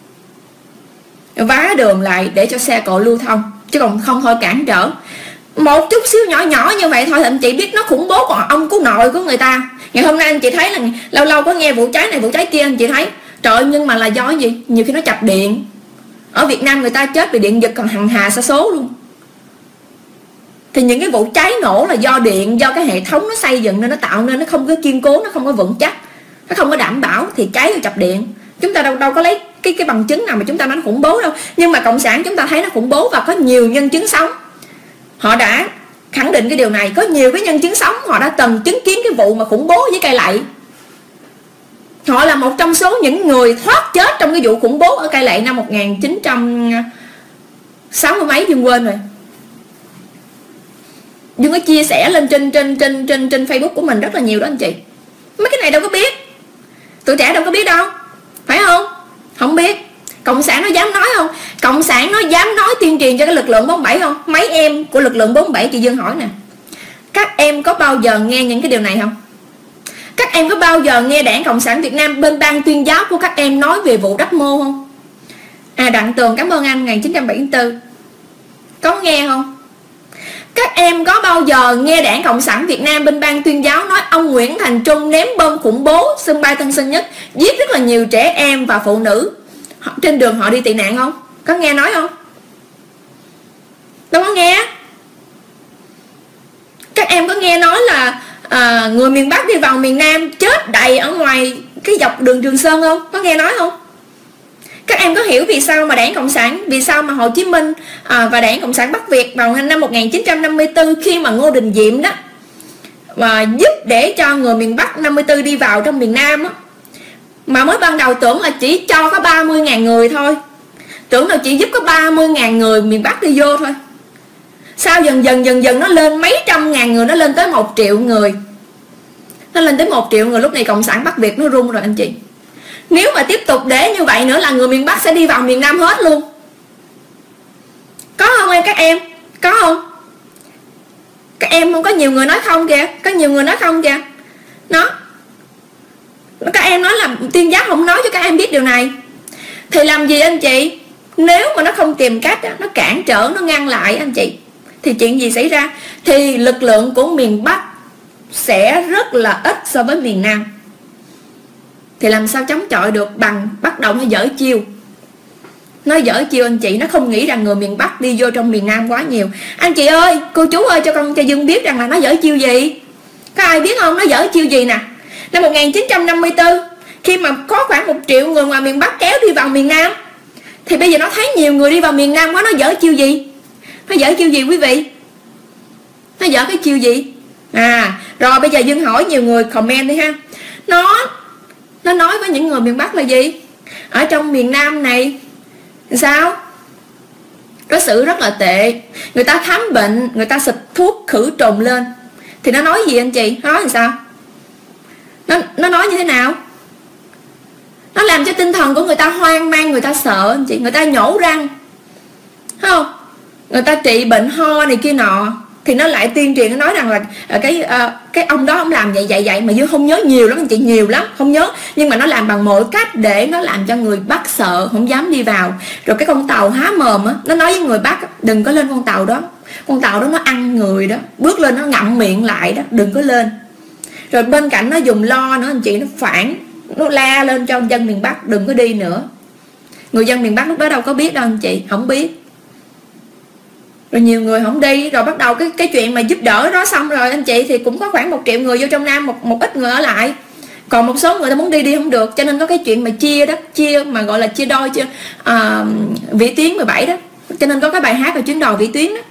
A: Vá đường lại để cho xe cộ lưu thông. Chứ còn không thôi cản trở. Một chút xíu nhỏ nhỏ như vậy thôi thì anh chị biết nó khủng bố. Còn ông cứu nội của người ta. Ngày hôm nay anh chị thấy là lâu lâu có nghe vụ cháy này vụ cháy kia anh chị thấy. Trời, nhưng mà là do cái gì? Nhiều khi nó chập điện. Ở Việt Nam người ta chết vì điện giật còn hằng hà sa số luôn. Thì những cái vụ cháy nổ là do điện, do cái hệ thống nó xây dựng nên nó tạo nên nó không có kiên cố, nó không có vững chắc, nó không có đảm bảo thì cháy rồi chập điện. Chúng ta đâu đâu có lấy cái cái bằng chứng nào mà chúng ta nói nó khủng bố đâu. Nhưng mà cộng sản chúng ta thấy nó khủng bố và có nhiều nhân chứng sống. Họ đã khẳng định cái điều này, có nhiều cái nhân chứng sống họ đã từng chứng kiến cái vụ mà khủng bố với Cai Lậy. Họ là một trong số những người thoát chết trong cái vụ khủng bố ở Cai Lậy năm một nghìn chín trăm sáu mươi mấy Dương quên rồi. Dương có chia sẻ lên trên trên trên trên trên Facebook của mình rất là nhiều đó anh chị. Mấy cái này đâu có biết. Tụi trẻ đâu có biết đâu. Phải không? Không biết. Cộng sản nó dám nói không? Cộng sản nó dám nói tuyên truyền cho cái lực lượng bốn bảy không? Mấy em của lực lượng bốn bảy chị Dương hỏi nè. Các em có bao giờ nghe những cái điều này không? Các em có bao giờ nghe Đảng Cộng sản Việt Nam bên ban tuyên giáo của các em nói về vụ Đắp Mô không? À, Đặng Tường cảm ơn anh một nghìn chín trăm bảy mươi tư. Có nghe không? Các em có bao giờ nghe Đảng Cộng sản Việt Nam bên ban tuyên giáo nói ông Nguyễn Thành Trung ném bom khủng bố sân bay Tân Sơn Nhất, giết rất là nhiều trẻ em và phụ nữ họ, trên đường họ đi tị nạn không? Có nghe nói không? Đâu có nghe. Các em có nghe nói là à, người miền Bắc đi vào miền Nam chết đầy ở ngoài cái dọc đường Trường Sơn không? Có nghe nói không? Các em có hiểu vì sao mà Đảng Cộng sản, vì sao mà Hồ Chí Minh à, và Đảng Cộng sản Bắc Việt vào năm một nghìn chín trăm năm mươi tư khi mà Ngô Đình Diệm đó và giúp để cho người miền Bắc năm mươi tư đi vào trong miền Nam đó, mà mới ban đầu tưởng là chỉ cho có ba mươi ngàn người thôi, tưởng là chỉ giúp có ba mươi ngàn người miền Bắc đi vô thôi. Sao dần dần dần dần nó lên mấy trăm ngàn người, nó lên tới một triệu người, nó lên tới một triệu người. Lúc này Cộng sản Bắc Việt nó rung rồi anh chị. Nếu mà tiếp tục để như vậy nữa là người miền Bắc sẽ đi vào miền Nam hết luôn. Có không em các em? Có không? Các em không có nhiều người nói không kìa. Có nhiều người nói không kìa. Nó các em nói là tuyên giáo không nói cho các em biết điều này. Thì làm gì anh chị? Nếu mà nó không tìm cách, nó cản trở, nó ngăn lại anh chị, thì chuyện gì xảy ra? Thì lực lượng của miền Bắc sẽ rất là ít so với miền Nam. Thì làm sao chống chọi được bằng bắt đầu nó dở chiêu. Nó dở chiêu anh chị. Nó không nghĩ rằng người miền Bắc đi vô trong miền Nam quá nhiều. Anh chị ơi, cô chú ơi, cho con cho Dương biết rằng là nó dở chiêu gì. Có ai biết không? Nó dở chiêu gì nè. Năm một nghìn chín trăm năm mươi tư, khi mà có khoảng một triệu người ngoài miền Bắc kéo đi vào miền Nam, thì bây giờ nó thấy nhiều người đi vào miền Nam quá. Nó dở chiêu gì? Nó dở chiêu gì quý vị? Nó dở cái chiêu gì? À, rồi bây giờ Dương hỏi nhiều người comment đi ha. Nó Nó nói với những người miền Bắc là gì? Ở trong miền Nam này sao? Đối xử rất là tệ. Người ta khám bệnh, người ta xịt thuốc khử trùng lên. Thì nó nói gì anh chị? Nó nói làm sao? Nó, nó nói như thế nào? Nó làm cho tinh thần của người ta hoang mang, người ta sợ anh chị. Người ta nhổ răng, thấy không? Người ta trị bệnh ho này kia nọ thì nó lại tuyên truyền, nó nói rằng là cái uh, cái ông đó ông làm vậy vậy vậy mà Dương không nhớ nhiều lắm anh chị, nhiều lắm không nhớ, nhưng mà nó làm bằng mọi cách để nó làm cho người Bắc sợ không dám đi vào. Rồi cái con tàu há mồm á, nó nói với người Bắc đừng có lên con tàu đó, con tàu đó nó ăn người đó, bước lên nó ngậm miệng lại đó, đừng có lên. Rồi bên cạnh nó dùng lo nữa anh chị, nó phản, nó la lên cho dân miền Bắc đừng có đi nữa. Người dân miền Bắc lúc đó đâu có biết đâu anh chị, không biết. Rồi nhiều người không đi, rồi bắt đầu cái cái chuyện mà giúp đỡ đó xong rồi anh chị, thì cũng có khoảng một triệu người vô trong Nam, một một ít người ở lại, còn một số người ta muốn đi đi không được, cho nên có cái chuyện mà chia đó, chia mà gọi là chia đôi, chia uh, vĩ tuyến mười bảy đó, cho nên có cái bài hát về chuyến đò vĩ tuyến đó.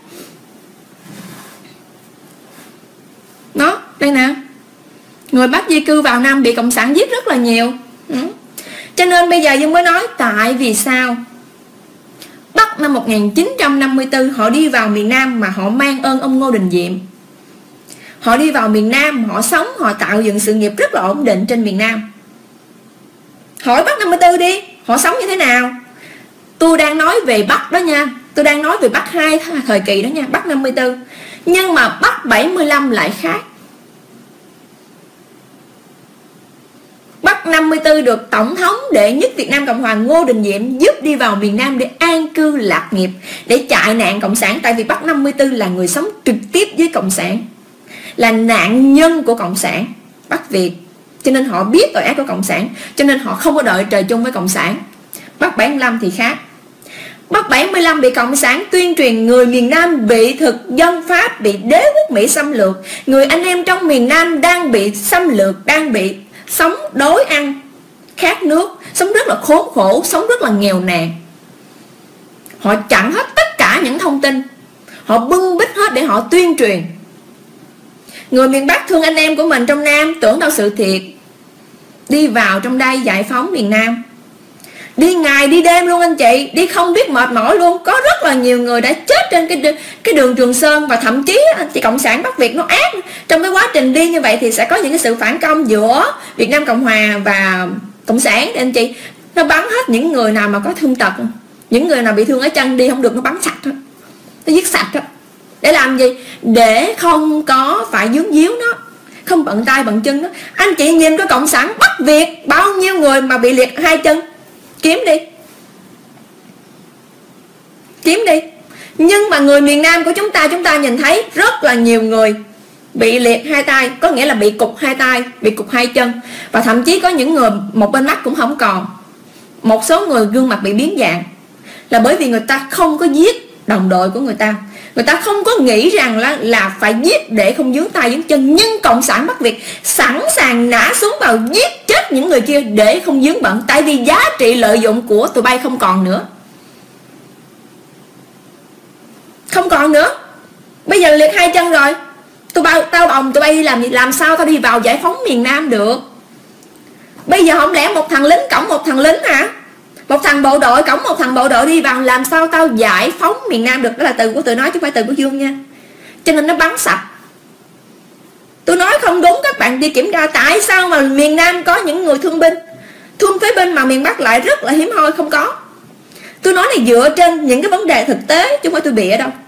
A: Đó, đây nè, người Bắc di cư vào Nam bị cộng sản giết rất là nhiều. Ừ. Cho nên bây giờ Dương mới nói tại vì sao Bắc năm một nghìn chín trăm năm mươi tư họ đi vào miền Nam mà họ mang ơn ông Ngô Đình Diệm. Họ đi vào miền Nam, họ sống, họ tạo dựng sự nghiệp rất là ổn định trên miền Nam. Hỏi Bắc năm mươi tư đi, họ sống như thế nào? Tôi đang nói về Bắc đó nha, tôi đang nói về Bắc hai thời kỳ đó nha, Bắc năm mươi tư. Nhưng mà Bắc bảy mươi lăm lại khác. Bắc năm mươi tư được Tổng thống đệ nhất Việt Nam Cộng hòa Ngô Đình Diệm giúp đi vào miền Nam để an cư lạc nghiệp, để chạy nạn cộng sản. Tại vì Bắc năm mươi tư là người sống trực tiếp với cộng sản, là nạn nhân của cộng sản Bắc Việt, cho nên họ biết tội ác của cộng sản, cho nên họ không có đợi trời chung với cộng sản. Bắc bảy mươi lăm thì khác. Bắc bảy mươi lăm bị cộng sản tuyên truyền người miền Nam bị thực dân Pháp, bị đế quốc Mỹ xâm lược, người anh em trong miền Nam đang bị xâm lược, đang bị sống đói ăn khát nước, sống rất là khốn khổ, sống rất là nghèo nàn. Họ chặn hết tất cả những thông tin, họ bưng bít hết để họ tuyên truyền. Người miền Bắc thương anh em của mình trong Nam, tưởng đâu sự thiệt, đi vào trong đây giải phóng miền Nam, đi ngày đi đêm luôn anh chị, đi không biết mệt mỏi luôn. Có rất là nhiều người đã chết trên cái cái đường Trường Sơn, và thậm chí anh chị, cộng sản Bắc Việt nó ác. Trong cái quá trình đi như vậy thì sẽ có những cái sự phản công giữa Việt Nam Cộng Hòa và cộng sản anh chị. Nó bắn hết những người nào mà có thương tật, những người nào bị thương ở chân đi không được, nó bắn sạch đó, nó giết sạch đó. Để làm gì? Để không có phải dướng díu nó, không bận tay bận chân đó. Anh chị nhìn cái cộng sản Bắc Việt bao nhiêu người mà bị liệt hai chân, kiếm đi, kiếm đi. Nhưng mà người miền Nam của chúng ta, chúng ta nhìn thấy rất là nhiều người bị liệt hai tay, có nghĩa là bị cụt hai tay, bị cụt hai chân, và thậm chí có những người một bên mắt cũng không còn. Một số người gương mặt bị biến dạng là bởi vì người ta không có giết đồng đội của người ta, người ta không có nghĩ rằng là, là phải giết để không dướng tay dướng chân. Nhưng cộng sản Bắc Việt sẵn sàng nã súng vào giết chết những người kia để không dướng bận, tại vì giá trị lợi dụng của tụi bay không còn nữa, không còn nữa. Bây giờ liệt hai chân rồi, tụi bay, tao bồng tụi bay đi làm gì? Làm sao tao đi vào giải phóng miền Nam được? Bây giờ không lẽ một thằng lính cõng một thằng lính hả? Một thằng bộ đội cõng một thằng bộ đội đi vào, làm sao tao giải phóng miền Nam được? Đó là từ của tôi nói chứ không phải từ của Dương nha. Cho nên nó bắn sạch. Tôi nói không đúng, các bạn đi kiểm tra tại sao mà miền Nam có những người thương binh, thương phế binh, mà miền Bắc lại rất là hiếm hoi không có. Tôi nói này dựa trên những cái vấn đề thực tế chứ không phải tôi bịa đâu.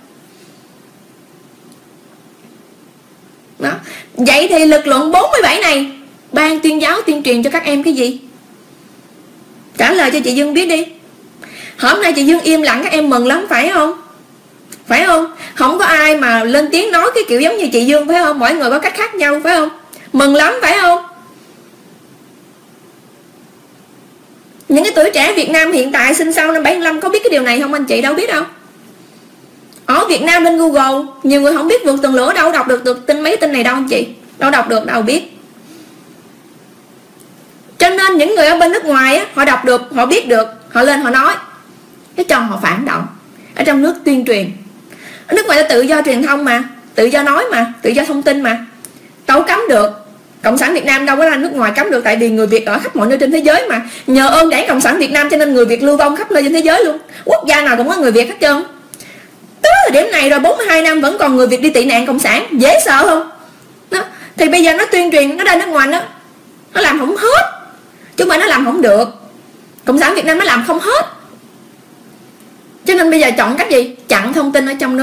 A: Đó. Vậy thì lực lượng bốn mươi bảy này ban tuyên giáo tuyên truyền cho các em cái gì? Trả lời cho chị Dương biết đi. Hôm nay chị Dương im lặng các em mừng lắm phải không? Phải không? Không có ai mà lên tiếng nói cái kiểu giống như chị Dương phải không? Mỗi người có cách khác nhau phải không? Mừng lắm phải không? Những cái tuổi trẻ Việt Nam hiện tại sinh sau năm bảy mươi lăm có biết cái điều này không anh chị? Đâu biết đâu. Ở Việt Nam lên Google, nhiều người không biết vượt tường lửa, đâu đọc được, được tin mấy tin này đâu anh chị. Đâu đọc được, đâu biết. Cho nên những người ở bên nước ngoài á, họ đọc được, họ biết được, họ lên họ nói. Cái trong họ phản động. Ở trong nước tuyên truyền. Ở nước ngoài là tự do truyền thông mà, tự do nói mà, tự do thông tin mà. Đâu cấm được. Cộng sản Việt Nam đâu có ra nước ngoài cấm được, tại vì người Việt ở khắp mọi nơi trên thế giới mà. Nhờ ơn Đảng Cộng sản Việt Nam cho nên người Việt lưu vong khắp nơi trên thế giới luôn. Quốc gia nào cũng có người Việt hết trơn. Tới thời điểm này rồi bốn mươi hai năm vẫn còn người Việt đi tị nạn cộng sản, dễ sợ không? Đó. Thì bây giờ nó tuyên truyền, nó ra nước ngoài nó nó làm không hết, chứ mà nó làm không được. Cộng sản Việt Nam nó làm không hết. Cho nên bây giờ chọn cách gì? Chặn thông tin ở trong nước,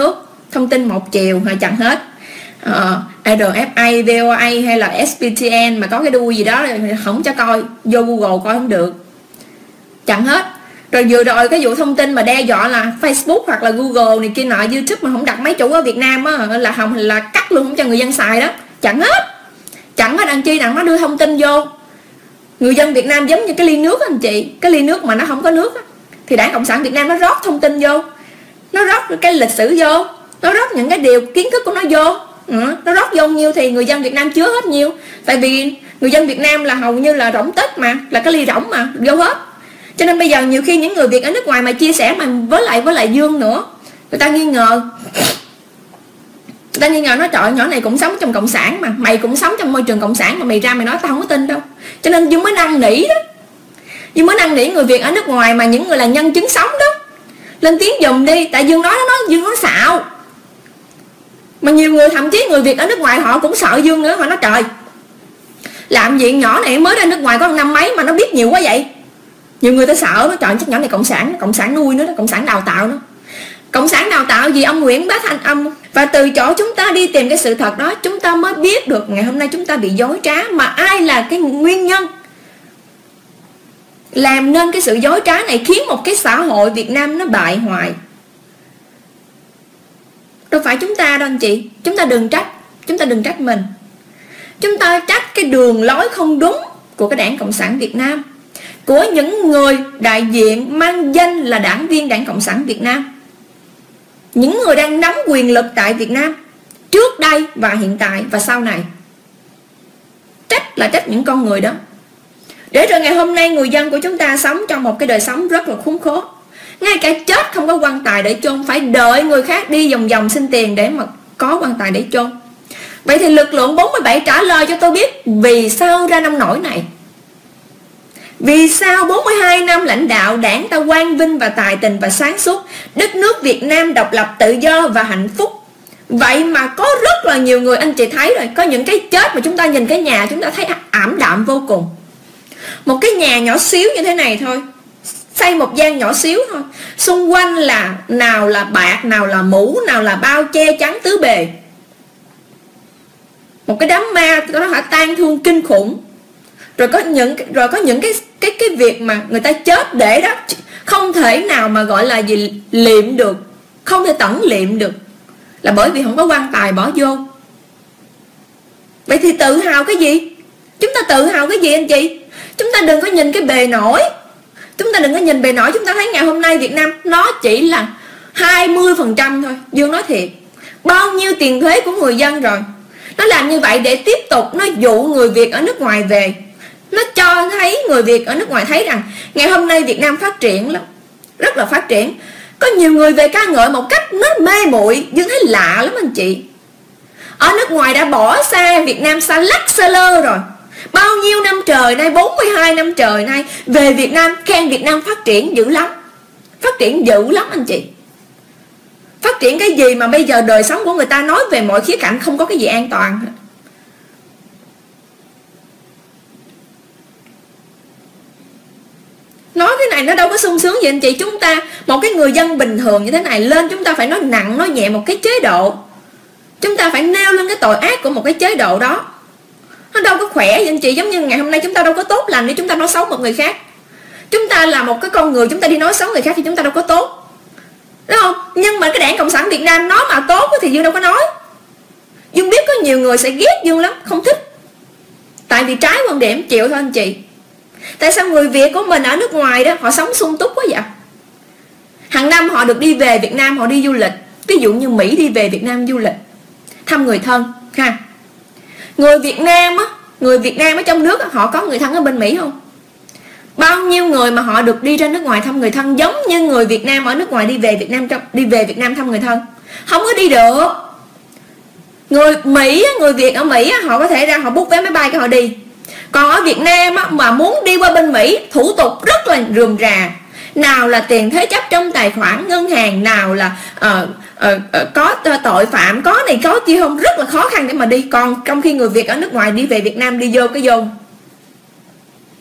A: thông tin một chiều họ chặn hết. uh, rờ ép a, vê o a hay là ét pê tê en mà có cái đuôi gì đó không cho coi, vô Google coi không được, chặn hết. Rồi vừa rồi cái vụ thông tin mà đe dọa là Facebook hoặc là Google này kia nọ, YouTube mà không đặt máy chủ ở Việt Nam á, là không là cắt luôn, không cho người dân xài đó, chặn hết. Chặn hết anh chi đặng nó đưa thông tin vô. Người dân Việt Nam giống như cái ly nước anh chị, cái ly nước mà nó không có nước á, thì Đảng Cộng sản Việt Nam nó rót thông tin vô, nó rót cái lịch sử vô, nó rót những cái điều kiến thức của nó vô. Ừ, nó rót vô nhiêu thì người dân Việt Nam chứa hết nhiêu. Tại vì người dân Việt Nam là hầu như là rỗng tích mà, là cái ly rỗng mà vô hết. Cho nên bây giờ nhiều khi những người Việt ở nước ngoài mà chia sẻ mà với lại với lại Dương nữa, người ta nghi ngờ, người ta nghi ngờ nói trời, nhỏ này cũng sống trong cộng sản mà, mày cũng sống trong môi trường cộng sản mà mày ra mày nói tao không có tin đâu. Cho nên Dương mới năn nỉ đó, Dương mới năn nỉ người Việt ở nước ngoài mà những người là nhân chứng sống đó lên tiếng giùm đi. Tại Dương nói nó Dương nói xạo, mà nhiều người thậm chí người Việt ở nước ngoài họ cũng sợ Dương nữa. Họ nói trời, làm gì nhỏ này mới ra nước ngoài có năm mấy mà nó biết nhiều quá vậy. Nhiều người ta sợ nó, trời chắc nhỏ này cộng sản, cộng sản nuôi nó, cộng sản đào tạo nó. Cộng sản đào tạo gì ông Nguyễn Bá Thanh Âm. Và từ chỗ chúng ta đi tìm cái sự thật đó, chúng ta mới biết được ngày hôm nay chúng ta bị dối trá. Mà ai là cái nguyên nhân làm nên cái sự dối trá này, khiến một cái xã hội Việt Nam nó bại hoại? Đâu phải chúng ta đâu anh chị. Chúng ta đừng trách, chúng ta đừng trách mình. Chúng ta trách cái đường lối không đúng của cái Đảng Cộng sản Việt Nam, của những người đại diện mang danh là đảng viên Đảng Cộng sản Việt Nam, những người đang nắm quyền lực tại Việt Nam trước đây và hiện tại và sau này. Trách là trách những con người đó. Để rồi ngày hôm nay người dân của chúng ta sống trong một cái đời sống rất là khốn khổ. Ngay cả chết không có quan tài để chôn, phải đợi người khác đi vòng vòng xin tiền để mà có quan tài để chôn. Vậy thì lực lượng bốn mươi bảy trả lời cho tôi biết vì sao ra nông nổi này. Vì sao bốn mươi hai năm lãnh đạo đảng ta quang vinh và tài tình và sáng suốt, đất nước Việt Nam độc lập tự do và hạnh phúc, vậy mà có rất là nhiều người, anh chị thấy rồi, có những cái chết mà chúng ta nhìn cái nhà chúng ta thấy ảm đạm vô cùng. Một cái nhà nhỏ xíu như thế này thôi, xây một gian nhỏ xíu thôi, xung quanh là nào là bạc, nào là mũ, nào là bao che chắn tứ bề. Một cái đám ma nó hả tan thương kinh khủng. Rồi có những rồi có những cái cái cái việc mà người ta chết để đó không thể nào mà gọi là gì liệm được, không thể tẩn liệm được, là bởi vì không có quan tài bỏ vô. Vậy thì tự hào cái gì? Chúng ta tự hào cái gì anh chị? Chúng ta đừng có nhìn cái bề nổi. Chúng ta đừng có nhìn bề nổi. Chúng ta thấy ngày hôm nay Việt Nam nó chỉ là hai mươi phần trăm thôi. Dương nói thiệt, bao nhiêu tiền thuế của người dân rồi. Nó làm như vậy để tiếp tục nó dụ người Việt ở nước ngoài về. Nó cho thấy người Việt ở nước ngoài thấy rằng ngày hôm nay Việt Nam phát triển lắm, rất là phát triển. Có nhiều người về ca ngợi một cách nó mê muội, Dương thấy lạ lắm anh chị. Ở nước ngoài đã bỏ xa Việt Nam xa lắc xa lơ rồi. Bao nhiêu năm trời nay, bốn mươi hai năm trời nay, về Việt Nam khen Việt Nam phát triển dữ lắm. Phát triển dữ lắm anh chị. Phát triển cái gì mà bây giờ đời sống của người ta nói về mọi khía cạnh không có cái gì an toàn hết. Nói cái này nó đâu có sung sướng gì anh chị. Chúng ta, một cái người dân bình thường như thế này lên, chúng ta phải nói nặng nói nhẹ một cái chế độ. Chúng ta phải nêu lên cái tội ác của một cái chế độ đó. Nó đâu có khỏe gì anh chị. Giống như ngày hôm nay chúng ta đâu có tốt lành để chúng ta nói xấu một người khác. Chúng ta là một cái con người, chúng ta đi nói xấu người khác thì chúng ta đâu có tốt, đúng không? Nhưng mà cái Đảng Cộng sản Việt Nam nó mà tốt thì Dương đâu có nói. Dương biết có nhiều người sẽ ghét Dương lắm, không thích. Tại vì trái quan điểm chịu thôi anh chị. Tại sao người Việt của mình ở nước ngoài đó họ sống sung túc quá vậy? Hàng năm họ được đi về Việt Nam, họ đi du lịch. Ví dụ như Mỹ đi về Việt Nam du lịch, thăm người thân ha. Người Việt Nam á, người Việt Nam ở trong nước á, họ có người thân ở bên Mỹ không? Bao nhiêu người mà họ được đi ra nước ngoài thăm người thân, giống như người Việt Nam ở nước ngoài đi về Việt Nam đi về Việt Nam thăm người thân? Không có đi được. Người Mỹ, người Việt ở Mỹ họ có thể ra họ book vé máy bay cái họ đi. Còn ở Việt Nam á, mà muốn đi qua bên Mỹ, thủ tục rất là rườm rà. Nào là tiền thế chấp trong tài khoản ngân hàng, nào là uh, uh, uh, có tội phạm, có này có kia không, rất là khó khăn để mà đi. Còn trong khi người Việt ở nước ngoài đi về Việt Nam đi vô cái vô.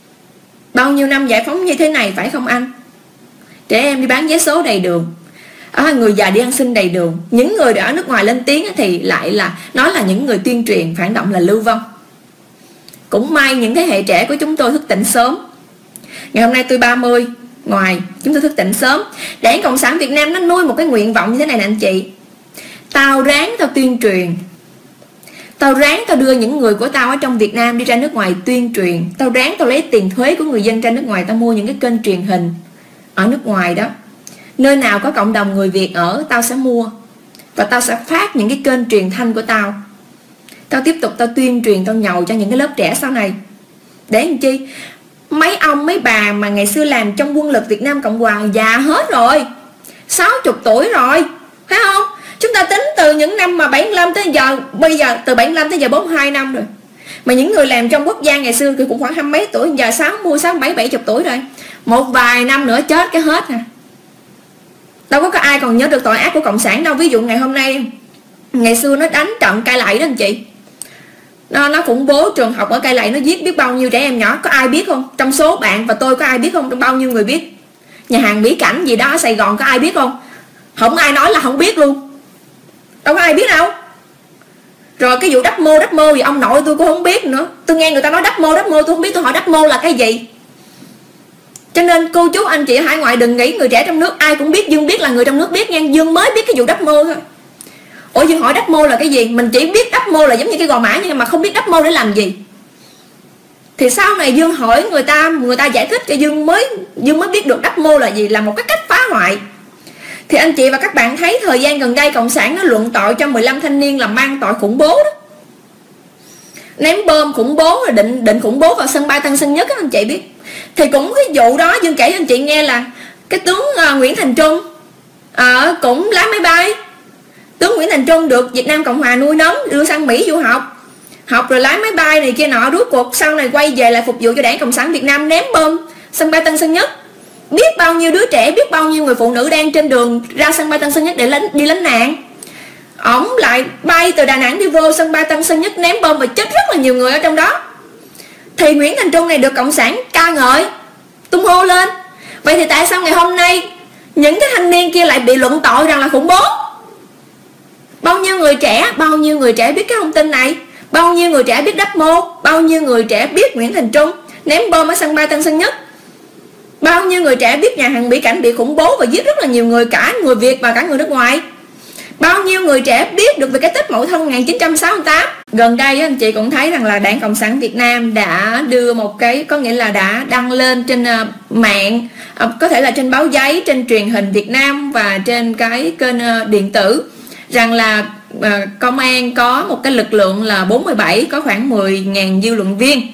A: Bao nhiêu năm giải phóng như thế này phải không anh? Trẻ em đi bán vé số đầy đường. à, người già đi ăn xin đầy đường. Những người ở nước ngoài lên tiếng thì lại là nói là những người tuyên truyền phản động là lưu vong. Cũng may những thế hệ trẻ của chúng tôi thức tỉnh sớm. Ngày hôm nay tôi ba mươi ngoài, chúng tôi thức tỉnh sớm. Đảng Cộng sản Việt Nam nó nuôi một cái nguyện vọng như thế này nè anh chị. Tao ráng tao tuyên truyền, tao ráng tao đưa những người của tao ở trong Việt Nam đi ra nước ngoài tuyên truyền, tao ráng tao lấy tiền thuế của người dân ra nước ngoài, tao mua những cái kênh truyền hình ở nước ngoài đó. Nơi nào có cộng đồng người Việt ở, tao sẽ mua. Và tao sẽ phát những cái kênh truyền thanh của tao. Tao tiếp tục tao tuyên truyền, tao nhầu cho những cái lớp trẻ sau này. Để làm chi? Mấy ông, mấy bà mà ngày xưa làm trong quân lực Việt Nam Cộng Hòa già hết rồi, sáu mươi tuổi rồi, phải không? Chúng ta tính từ những năm mà bảy mươi lăm tới giờ, bây giờ từ bảy mươi lăm tới giờ bốn mươi hai năm rồi. Mà những người làm trong quốc gia ngày xưa thì cũng khoảng hai mấy tuổi, giờ sáu mươi, sáu mươi bảy, bảy mươi tuổi rồi. Một vài năm nữa chết cái hết à. Đâu có, có ai còn nhớ được tội ác của Cộng sản đâu. Ví dụ ngày hôm nay, ngày xưa nó đánh trận Cai Lậy đó anh chị, Nó, nó khủng bố trường học ở Cai Lậy, nó giết biết bao nhiêu trẻ em nhỏ. Có ai biết không? Trong số bạn và tôi có ai biết không? Trong bao nhiêu người biết? Nhà hàng Mỹ Cảnh gì đó ở Sài Gòn có ai biết không? Không ai nói là không biết luôn. Đâu có ai biết đâu. Rồi cái vụ đắp mô đắp mô gì ông nội tôi cũng không biết nữa. Tôi nghe người ta nói đắp mô đắp mô tôi không biết, tôi hỏi đắp mô là cái gì. Cho nên cô chú anh chị ở hải ngoại đừng nghĩ người trẻ trong nước ai cũng biết. Dương biết là người trong nước biết nha. Dương mới biết cái vụ đắp mô thôi. Ủa Dương hỏi đắp mô là cái gì? Mình chỉ biết đắp mô là giống như cái gò mã, nhưng mà không biết đắp mô để làm gì. Thì sau này Dương hỏi người ta, người ta giải thích cho Dương mới Dương mới biết được đắp mô là gì, là một cái cách phá hoại. Thì anh chị và các bạn thấy thời gian gần đây Cộng sản nó luận tội cho mười lăm thanh niên là mang tội khủng bố đó. Ném bom khủng bố, rồi định định khủng bố vào sân bay Tân Sơn Nhất đó, anh chị biết. Thì cũng cái vụ đó Dương kể cho anh chị nghe là cái tướng uh, Nguyễn Thành Trung uh, cũng lái máy bay. Tướng Nguyễn Thành Trung được Việt Nam Cộng Hòa nuôi nấng, đưa sang Mỹ du học, học rồi lái máy bay này kia nọ, rốt cuộc sau này quay về lại phục vụ cho Đảng Cộng sản Việt Nam, ném bom sân bay Tân Sơn Nhất. Biết bao nhiêu đứa trẻ, biết bao nhiêu người phụ nữ đang trên đường ra sân bay Tân Sơn Nhất để lánh, đi lánh nạn. Ổng lại bay từ Đà Nẵng đi vô sân bay Tân Sơn Nhất ném bom và chết rất là nhiều người ở trong đó. Thì Nguyễn Thành Trung này được Cộng sản ca ngợi, tung hô lên. Vậy thì tại sao ngày hôm nay những cái thanh niên kia lại bị luận tội rằng là khủng bố? Bao nhiêu người trẻ, bao nhiêu người trẻ biết cái thông tin này? Bao nhiêu người trẻ biết đắp mô? Bao nhiêu người trẻ biết Nguyễn Thành Trung ném bom ở sân bay Tân Sơn Nhất? Bao nhiêu người trẻ biết nhà hàng Mỹ Cảnh bị khủng bố và giết rất là nhiều người, cả người Việt và cả người nước ngoài? Bao nhiêu người trẻ biết được về cái Tết Mậu Thân một nghìn chín trăm sáu mươi tám? Gần đây anh chị cũng thấy rằng là Đảng Cộng sản Việt Nam đã đưa một cái, có nghĩa là đã đăng lên trên mạng, có thể là trên báo giấy, trên truyền hình Việt Nam và trên cái kênh điện tử, rằng là công an có một cái lực lượng là bốn mươi bảy, có khoảng mười nghìn dư luận viên.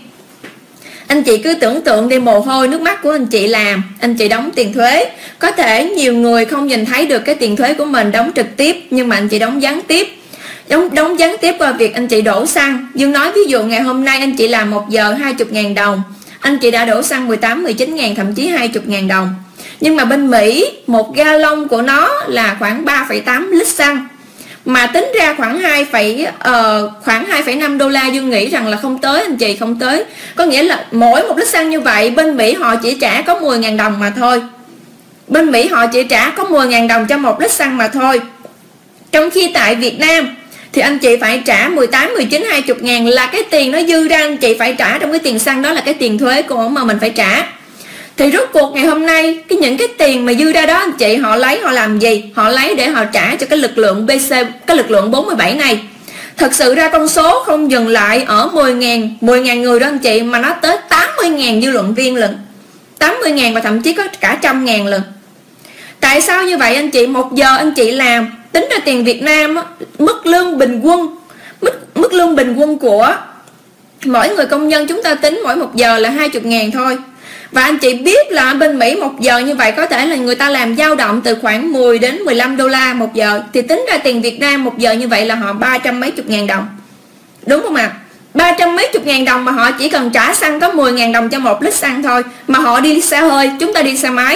A: Anh chị cứ tưởng tượng đi, mồ hôi nước mắt của anh chị làm, anh chị đóng tiền thuế. Có thể nhiều người không nhìn thấy được cái tiền thuế của mình đóng trực tiếp, nhưng mà anh chị đóng gián tiếp. Đóng, đóng gián tiếp qua việc anh chị đổ xăng. Dương nói ví dụ ngày hôm nay anh chị làm một giờ hai mươi ngàn đồng, anh chị đã đổ xăng mười tám, mười chín ngàn, thậm chí hai mươi ngàn đồng. Nhưng mà bên Mỹ, một gallon của nó là khoảng ba phẩy tám lít xăng, mà tính ra khoảng hai, uh, khoảng hai phẩy năm đô la. Dương nghĩ rằng là không tới anh chị, không tới. Có nghĩa là mỗi một lít xăng như vậy bên Mỹ họ chỉ trả có mười ngàn đồng mà thôi. Bên Mỹ họ chỉ trả có mười ngàn đồng cho một lít xăng mà thôi. Trong khi tại Việt Nam thì anh chị phải trả mười tám, mười chín, hai mươi ngàn, là cái tiền nó dư ra anh chị phải trả trong cái tiền xăng đó, là cái tiền thuế của mà mình phải trả. Thì rốt cuộc ngày hôm nay cái những cái tiền mà dư ra đó anh chị họ lấy họ làm gì? Họ lấy để họ trả cho cái lực lượng bê xê, cái lực lượng bốn mươi bảy này. Thật sự ra con số không dừng lại ở mười ngàn, mười ngàn người đó anh chị, mà nó tới tám mươi ngàn dư luận viên lần, tám mươi ngàn và thậm chí có cả trăm ngàn lần. Tại sao như vậy anh chị? Một giờ anh chị làm, tính ra tiền Việt Nam mức lương bình quân, mức, mức lương bình quân của mỗi người công nhân chúng ta tính mỗi một giờ là hai mươi ngàn thôi. Và anh chị biết là bên Mỹ một giờ như vậy có thể là người ta làm dao động từ khoảng mười đến mười lăm đô la một giờ. Thì tính ra tiền Việt Nam một giờ như vậy là họ ba trăm mấy chục ngàn đồng. Đúng không ạ? À? ba trăm mấy chục ngàn đồng mà họ chỉ cần trả xăng có mười ngàn đồng cho một lít xăng thôi. Mà họ đi xe hơi, chúng ta đi xe máy.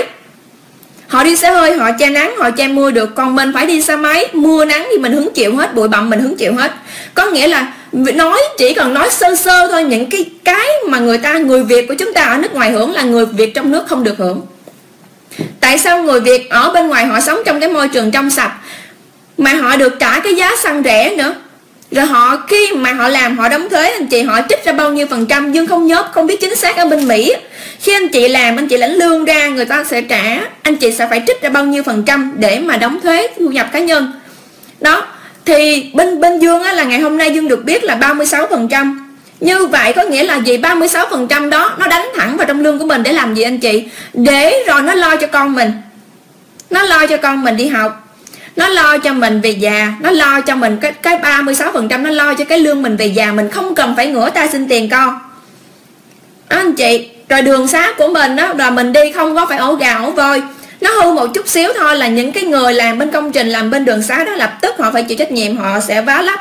A: Họ đi xe hơi, họ che nắng, họ che mưa được. Còn mình phải đi xe máy, mưa nắng thì mình hứng chịu hết, bụi bặm mình hứng chịu hết. Có nghĩa là nói chỉ cần nói sơ sơ thôi, những cái cái mà người ta, người Việt của chúng ta ở nước ngoài hưởng là người Việt trong nước không được hưởng. Tại sao người Việt ở bên ngoài họ sống trong cái môi trường trong sạch mà họ được trả cái giá xăng rẻ nữa? Rồi họ khi mà họ làm họ đóng thuế, anh chị, họ trích ra bao nhiêu phần trăm? Dương không nhớ, không biết chính xác ở bên Mỹ. Khi anh chị làm, anh chị lãnh lương ra, người ta sẽ trả, anh chị sẽ phải trích ra bao nhiêu phần trăm để mà đóng thuế thu nhập cá nhân. Đó, thì bên bên Dương á, là ngày hôm nay Dương được biết là ba mươi sáu phần trăm. Như vậy có nghĩa là gì? ba mươi sáu phần trăm đó nó đánh thẳng vào trong lương của mình để làm gì anh chị? Để rồi nó lo cho con mình. Nó lo cho con mình đi học, nó lo cho mình về già, nó lo cho mình cái cái ba mươi sáu phần trăm, nó lo cho cái lương mình về già, mình không cần phải ngửa tay xin tiền con. Đó anh chị. Rồi đường xá của mình đó là mình đi không có phải ổ gà ổ voi. Nó hư một chút xíu thôi là những cái người làm bên công trình, làm bên đường xá đó lập tức họ phải chịu trách nhiệm, họ sẽ vá lấp.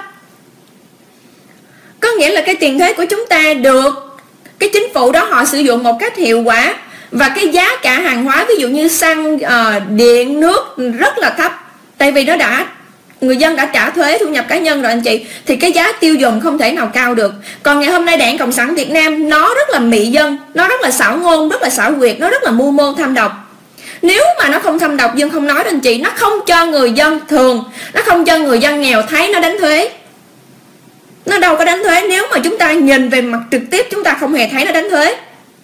A: Có nghĩa là cái tiền thuế của chúng ta được cái chính phủ đó họ sử dụng một cách hiệu quả, và cái giá cả hàng hóa ví dụ như xăng, uh, điện, nước rất là thấp. Tại vì nó đã, người dân đã trả thuế thu nhập cá nhân rồi anh chị, thì cái giá tiêu dùng không thể nào cao được. Còn ngày hôm nay Đảng Cộng sản Việt Nam nó rất là mị dân, nó rất là xảo ngôn, rất là xảo quyệt, nó rất là mưu mô thâm độc. Nếu mà nó không thâm độc, dân không nói đó anh chị, nó không cho người dân thường, nó không cho người dân nghèo thấy nó đánh thuế. Nó đâu có đánh thuế, nếu mà chúng ta nhìn về mặt trực tiếp chúng ta không hề thấy nó đánh thuế.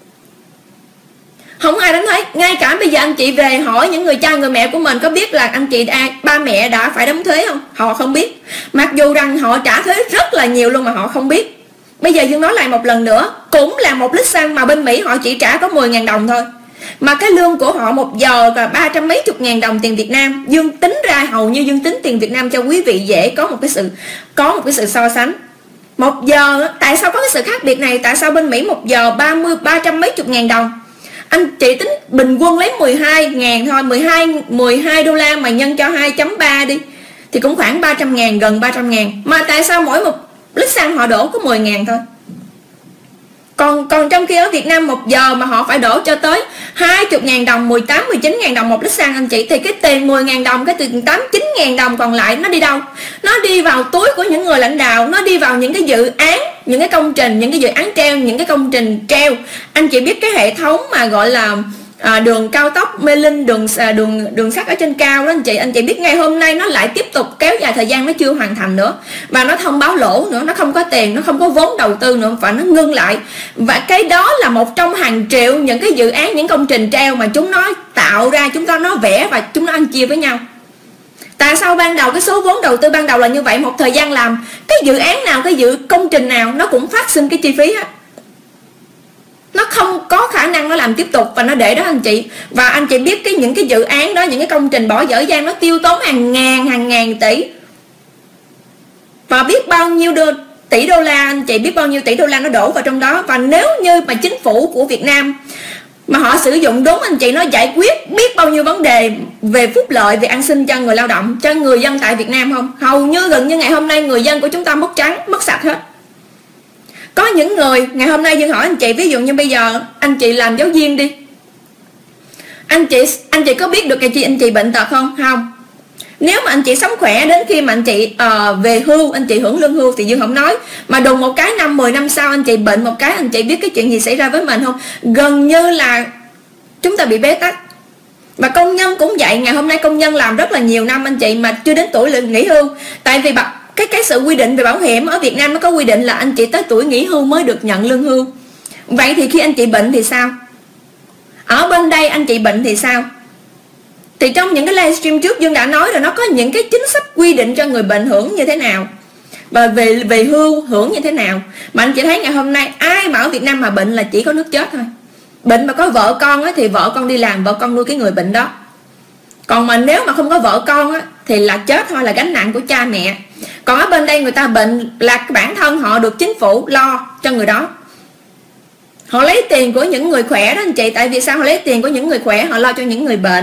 A: Không ai đánh thuế. Ngay cả bây giờ anh chị về hỏi những người cha người mẹ của mình có biết là anh chị đã, ba mẹ đã phải đóng thuế không? Họ không biết. Mặc dù rằng họ trả thuế rất là nhiều luôn mà họ không biết. Bây giờ Dương nói lại một lần nữa, cũng là một lít xăng mà bên Mỹ họ chỉ trả có mười ngàn đồng thôi, mà cái lương của họ một giờ là ba trăm mấy chục ngàn đồng tiền Việt Nam. Dương tính ra, hầu như Dương tính tiền Việt Nam cho quý vị dễ có một cái sự có một cái sự so sánh. Một giờ, tại sao có cái sự khác biệt này? Tại sao bên Mỹ một giờ ba mươi ba trăm mấy chục ngàn đồng? Anh chị tính bình quân lấy mười hai ngàn thôi, mười hai đô la mà nhân cho hai chấm ba đi thì cũng khoảng ba trăm ngàn, gần ba trăm ngàn. Mà tại sao mỗi một lít xăng họ đổ có mười ngàn thôi? Còn còn trong khi ở Việt Nam một giờ mà họ phải đổ cho tới hai mươi ngàn đồng, mười tám, mười chín ngàn đồng một lít xăng anh chị. Thì cái tiền mười ngàn đồng, cái tiền tám, chín ngàn đồng còn lại nó đi đâu? Nó đi vào túi của những người lãnh đạo, nó đi vào những cái dự án, những cái công trình, những cái dự án treo, những cái công trình treo. Anh chị biết cái hệ thống mà gọi là à, đường cao tốc Mê Linh, đường à, đường đường sắt ở trên cao đó anh chị. Anh chị biết ngày hôm nay nó lại tiếp tục kéo dài thời gian, nó chưa hoàn thành nữa, và nó thông báo lỗ nữa, nó không có tiền, nó không có vốn đầu tư nữa, và nó ngưng lại. Và cái đó là một trong hàng triệu những cái dự án, những công trình treo mà chúng nó tạo ra, chúng ta nó vẽ và chúng nó ăn chia với nhau. Tại sao ban đầu cái số vốn đầu tư ban đầu là như vậy? Một thời gian làm, cái dự án nào, cái dự công trình nào nó cũng phát sinh cái chi phí hết. Nó không có khả năng nó làm tiếp tục và nó để đó anh chị. Và anh chị biết cái những cái dự án đó, những cái công trình bỏ dở dang, nó tiêu tốn hàng ngàn hàng ngàn tỷ, và biết bao nhiêu đô, tỷ đô la anh chị, biết bao nhiêu tỷ đô la nó đổ vào trong đó. Và nếu như mà chính phủ của Việt Nam mà họ sử dụng đúng anh chị, nó giải quyết biết bao nhiêu vấn đề về phúc lợi, về an sinh cho người lao động, cho người dân tại Việt Nam không? Hầu như gần như ngày hôm nay người dân của chúng ta mất trắng, mất sạch hết. Có những người, ngày hôm nay Dương hỏi anh chị, ví dụ như bây giờ anh chị làm giáo viên đi, Anh chị anh chị có biết được cái chị anh chị bệnh tật không? Không. Nếu mà anh chị sống khỏe đến khi mà anh chị uh, về hưu, anh chị hưởng lương hưu thì Dương không nói. Mà đùng một cái năm, mười năm sau anh chị bệnh một cái, anh chị biết cái chuyện gì xảy ra với mình không? Gần như là chúng ta bị bế tắc. Và công nhân cũng vậy, ngày hôm nay công nhân làm rất là nhiều năm anh chị mà chưa đến tuổi nghỉ hưu. Tại vì cái cái sự quy định về bảo hiểm ở Việt Nam nó có quy định là anh chị tới tuổi nghỉ hưu mới được nhận lương hưu. Vậy thì khi anh chị bệnh thì sao? Ở bên đây anh chị bệnh thì sao? Thì trong những cái livestream trước Dương đã nói rồi, nó có những cái chính sách quy định cho người bệnh hưởng như thế nào, và về về hưu hưởng như thế nào. Mà anh chị thấy ngày hôm nay ai mà ở Việt Nam mà bệnh là chỉ có nước chết thôi. Bệnh mà có vợ con á, thì vợ con đi làm, vợ con nuôi cái người bệnh đó. Còn mà nếu mà không có vợ con á, thì là chết thôi, là gánh nặng của cha mẹ. Còn ở bên đây người ta bệnh là bản thân họ được chính phủ lo cho người đó. Họ lấy tiền của những người khỏe đó anh chị. Tại vì sao họ lấy tiền của những người khỏe, họ lo cho những người bệnh.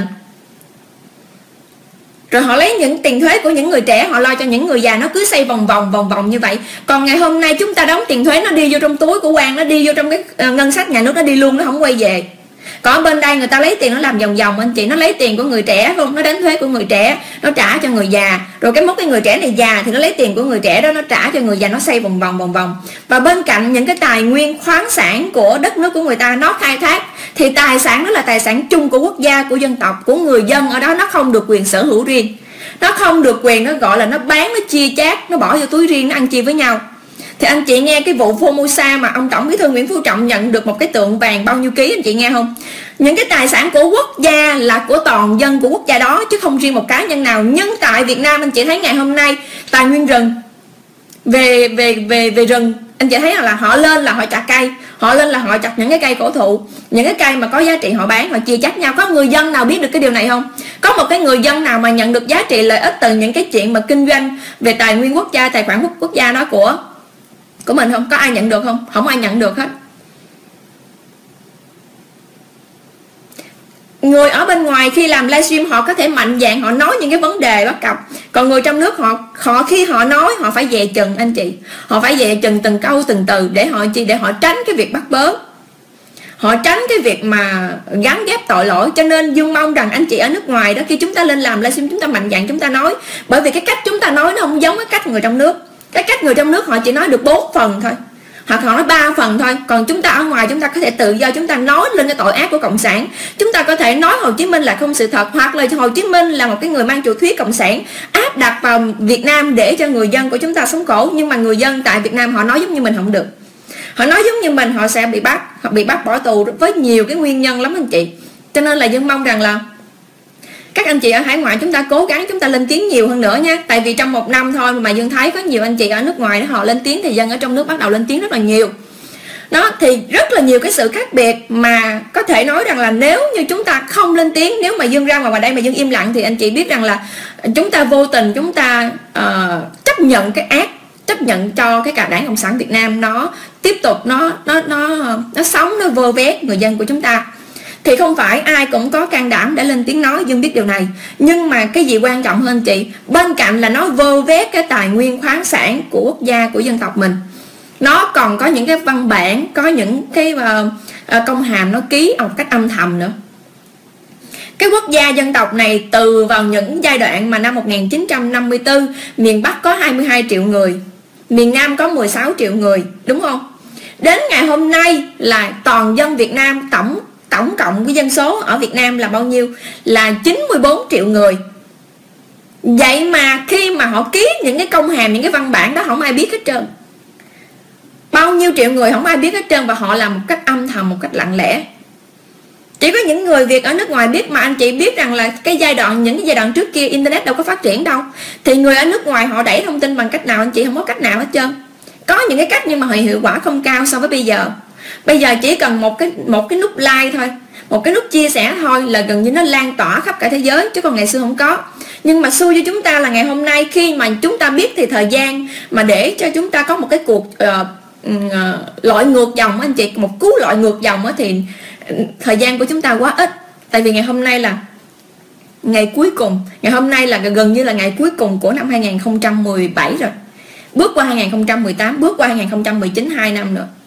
A: Rồi họ lấy những tiền thuế của những người trẻ, họ lo cho những người già. Nó cứ xoay vòng vòng vòng vòng như vậy. Còn ngày hôm nay chúng ta đóng tiền thuế, nó đi vô trong túi của quan, nó đi vô trong cái uh, ngân sách nhà nước, nó đi luôn, nó không quay về. Còn ở bên đây người ta lấy tiền nó làm vòng vòng anh chị. Nó lấy tiền của người trẻ luôn, nó đánh thuế của người trẻ, nó trả cho người già. Rồi cái mốc cái người trẻ này già thì nó lấy tiền của người trẻ đó, nó trả cho người già, nó xoay vòng vòng vòng vòng. Và bên cạnh những cái tài nguyên khoáng sản của đất nước của người ta, nó khai thác thì tài sản đó là tài sản chung của quốc gia, của dân tộc, của người dân ở đó, nó không được quyền sở hữu riêng. Nó không được quyền, nó gọi là nó bán, nó chia chác, nó bỏ vô túi riêng, nó ăn chia với nhau. Thì anh chị nghe cái vụ Formosa mà ông Tổng Bí thư Nguyễn Phú Trọng nhận được một cái tượng vàng bao nhiêu ký, anh chị nghe không? Những cái tài sản của quốc gia là của toàn dân của quốc gia đó, chứ không riêng một cá nhân nào. Nhưng tại Việt Nam anh chị thấy ngày hôm nay tài nguyên rừng, về về về về rừng, anh chị thấy là họ lên là họ chặt cây, họ lên là họ chặt những cái cây cổ thụ, những cái cây mà có giá trị họ bán, họ chia chác nhau. Có người dân nào biết được cái điều này không? Có một cái người dân nào mà nhận được giá trị lợi ích từ những cái chuyện mà kinh doanh về tài nguyên quốc gia, tài khoản quốc, quốc gia đó của của mình không? Có ai nhận được không? Không ai nhận được hết. Người ở bên ngoài khi làm livestream họ có thể mạnh dạn họ nói những cái vấn đề bất cập, còn người trong nước họ họ khi họ nói họ phải dè chừng anh chị, họ phải dè chừng từng câu từng từ để họ chi để họ tránh cái việc bắt bớ, họ tránh cái việc mà gắn ghép tội lỗi. Cho nên Dương mong rằng anh chị ở nước ngoài đó, khi chúng ta lên làm livestream chúng ta mạnh dạn chúng ta nói, bởi vì cái cách chúng ta nói nó không giống cái cách người trong nước. Cái cách người trong nước họ chỉ nói được bốn phần thôi, hoặc họ nói ba phần thôi, còn chúng ta ở ngoài chúng ta có thể tự do chúng ta nói lên cái tội ác của cộng sản. Chúng ta có thể nói Hồ Chí Minh là không sự thật, hoặc là Hồ Chí Minh là một cái người mang chủ thuyết cộng sản áp đặt vào Việt Nam để cho người dân của chúng ta sống khổ. Nhưng mà người dân tại Việt Nam họ nói giống như mình không được, họ nói giống như mình họ sẽ bị bắt, họ bị bắt bỏ tù với nhiều cái nguyên nhân lắm anh chị. Cho nên là Dương mong rằng là các anh chị ở hải ngoại chúng ta cố gắng chúng ta lên tiếng nhiều hơn nữa nha. Tại vì trong một năm thôi mà Dương thấy có nhiều anh chị ở nước ngoài đó họ lên tiếng, thì dân ở trong nước bắt đầu lên tiếng rất là nhiều. Đó thì rất là nhiều cái sự khác biệt mà có thể nói rằng là nếu như chúng ta không lên tiếng, nếu mà Dương ra ngoài đây mà Dương im lặng thì anh chị biết rằng là chúng ta vô tình chúng ta uh, chấp nhận cái ác, chấp nhận cho cái cả Đảng Cộng sản Việt Nam nó tiếp tục nó nó nó nó sống, nó vơ vét người dân của chúng ta. Thì không phải ai cũng có can đảm để lên tiếng nói, Dương biết điều này. Nhưng mà cái gì quan trọng hơn chị, bên cạnh là nó vơ vét cái tài nguyên khoáng sản của quốc gia, của dân tộc mình, nó còn có những cái văn bản, có những cái uh, uh, công hàm nó ký một cách âm thầm nữa. Cái quốc gia dân tộc này từ vào những giai đoạn mà năm một nghìn chín trăm năm mươi tư miền Bắc có hai mươi hai triệu người, miền Nam có mười sáu triệu người, đúng không? Đến ngày hôm nay là toàn dân Việt Nam tổng tổng cộng cái dân số ở Việt Nam là bao nhiêu? Là chín mươi bốn triệu người. Vậy mà khi mà họ ký những cái công hàm, những cái văn bản đó không ai biết hết trơn. Bao nhiêu triệu người không ai biết hết trơn, và họ làm một cách âm thầm, một cách lặng lẽ. Chỉ có những người Việt ở nước ngoài biết. Mà anh chị biết rằng là cái giai đoạn, những cái giai đoạn trước kia internet đâu có phát triển đâu, thì người ở nước ngoài họ đẩy thông tin bằng cách nào anh chị? Không có cách nào hết trơn. Có những cái cách nhưng mà hiệu quả không cao so với bây giờ. Bây giờ chỉ cần một cái một cái nút like thôi, một cái nút chia sẻ thôi là gần như nó lan tỏa khắp cả thế giới, chứ còn ngày xưa không có. Nhưng mà xui cho chúng ta là ngày hôm nay khi mà chúng ta biết thì thời gian mà để cho chúng ta có một cái cuộc uh, uh, lội ngược dòng anh chị, một cú lội ngược dòng á, thì thời gian của chúng ta quá ít. Tại vì ngày hôm nay là ngày cuối cùng, ngày hôm nay là gần như là ngày cuối cùng của năm hai nghìn không trăm mười bảy rồi, bước qua hai nghìn không trăm mười tám, bước qua hai nghìn không trăm mười chín, hai năm nữa.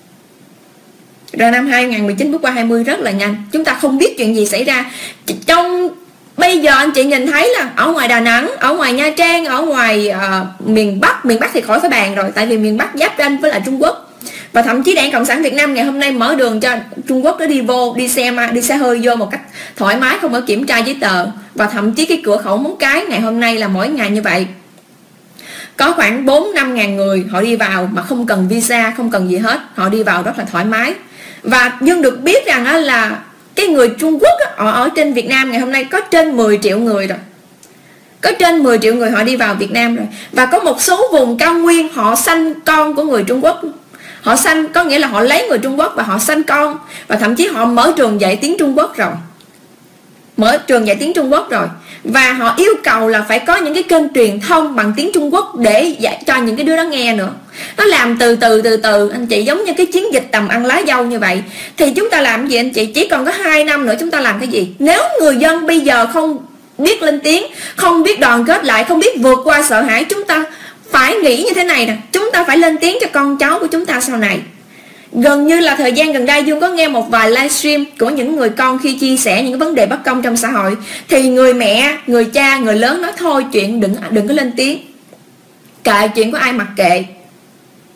A: Rồi năm hai nghìn không trăm mười chín bước qua hai mươi rất là nhanh. Chúng ta không biết chuyện gì xảy ra. Trong bây giờ anh chị nhìn thấy là ở ngoài Đà Nẵng, ở ngoài Nha Trang, ở ngoài uh, miền Bắc, miền Bắc thì khỏi phải bàn rồi, tại vì miền Bắc giáp ranh với lại Trung Quốc. Và thậm chí Đảng Cộng sản Việt Nam ngày hôm nay mở đường cho Trung Quốc nó đi vô, đi xe đi xe hơi vô một cách thoải mái, không có kiểm tra giấy tờ. Và thậm chí cái cửa khẩu Móng Cái ngày hôm nay là mỗi ngày như vậy, có khoảng bốn năm ngàn người họ đi vào mà không cần visa, không cần gì hết, họ đi vào rất là thoải mái. Và Dương được biết rằng là cái người Trung Quốc họ ở trên Việt Nam ngày hôm nay có trên mười triệu người rồi, có trên mười triệu người họ đi vào Việt Nam rồi. Và có một số vùng cao nguyên họ sanh con của người Trung Quốc, họ sanh có nghĩa là họ lấy người Trung Quốc và họ sanh con, và thậm chí họ mở trường dạy tiếng Trung Quốc rồi, mở trường dạy tiếng Trung Quốc rồi. Và họ yêu cầu là phải có những cái kênh truyền thông bằng tiếng Trung Quốc để dạy cho những cái đứa đó nghe nữa. Nó làm từ từ từ từ anh chị, giống như cái chiến dịch tầm ăn lá dâu như vậy. Thì chúng ta làm gì anh chị? Chỉ còn có hai năm nữa chúng ta làm cái gì? Nếu người dân bây giờ không biết lên tiếng, không biết đoàn kết lại, không biết vượt qua sợ hãi, chúng ta phải nghĩ như thế này nè, chúng ta phải lên tiếng cho con cháu của chúng ta sau này. Gần như là thời gian gần đây Dương có nghe một vài livestream của những người con khi chia sẻ những vấn đề bất công trong xã hội, thì người mẹ, người cha, người lớn nói thôi chuyện đừng đừng có lên tiếng, kệ chuyện của ai mặc kệ.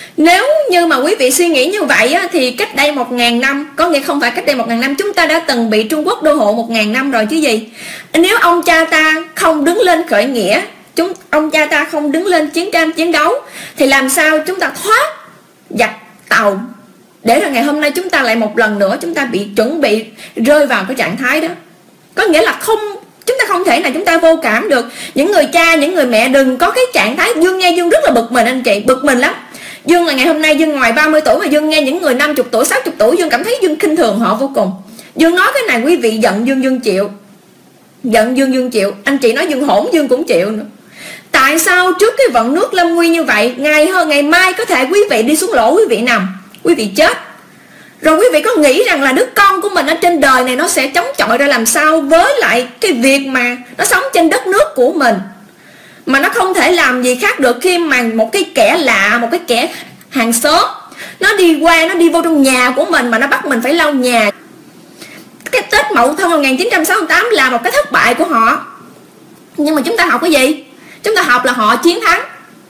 A: Nếu như mà quý vị suy nghĩ như vậy á, thì cách đây một ngàn năm, có nghĩa không phải cách đây một ngàn năm, chúng ta đã từng bị Trung Quốc đô hộ một ngàn năm rồi chứ gì. Nếu ông cha ta không đứng lên khởi nghĩa, chúng ông cha ta không đứng lên chiến tranh chiến đấu, thì làm sao chúng ta thoát giặc Tàu, để rồi ngày hôm nay chúng ta lại một lần nữa chúng ta bị chuẩn bị rơi vào cái trạng thái đó. Có nghĩa là không, chúng ta không thể nào chúng ta vô cảm được. Những người cha, những người mẹ đừng có cái trạng thái. Dương nghe Dương rất là bực mình anh chị, bực mình lắm. Dương là ngày hôm nay Dương ngoài ba mươi tuổi mà Dương nghe những người năm mươi tuổi, sáu mươi tuổi, Dương cảm thấy Dương khinh thường họ vô cùng. Dương nói cái này quý vị giận Dương Dương chịu, giận Dương Dương chịu, anh chị nói Dương hỗn Dương cũng chịu nữa. Tại sao trước cái vận nước lâm nguy như vậy, ngày hơn ngày mai có thể quý vị đi xuống lỗ, quý vị nằm, quý vị chết. Rồi quý vị có nghĩ rằng là đứa con của mình ở trên đời này nó sẽ chống chọi ra làm sao với lại cái việc mà nó sống trên đất nước của mình, mà nó không thể làm gì khác được khi mà một cái kẻ lạ, một cái kẻ hàng xóm nó đi qua, nó đi vô trong nhà của mình mà nó bắt mình phải lau nhà. Cái Tết Mậu Thân một nghìn chín trăm sáu mươi tám là một cái thất bại của họ. Nhưng mà chúng ta học cái gì? Chúng ta học là họ chiến thắng.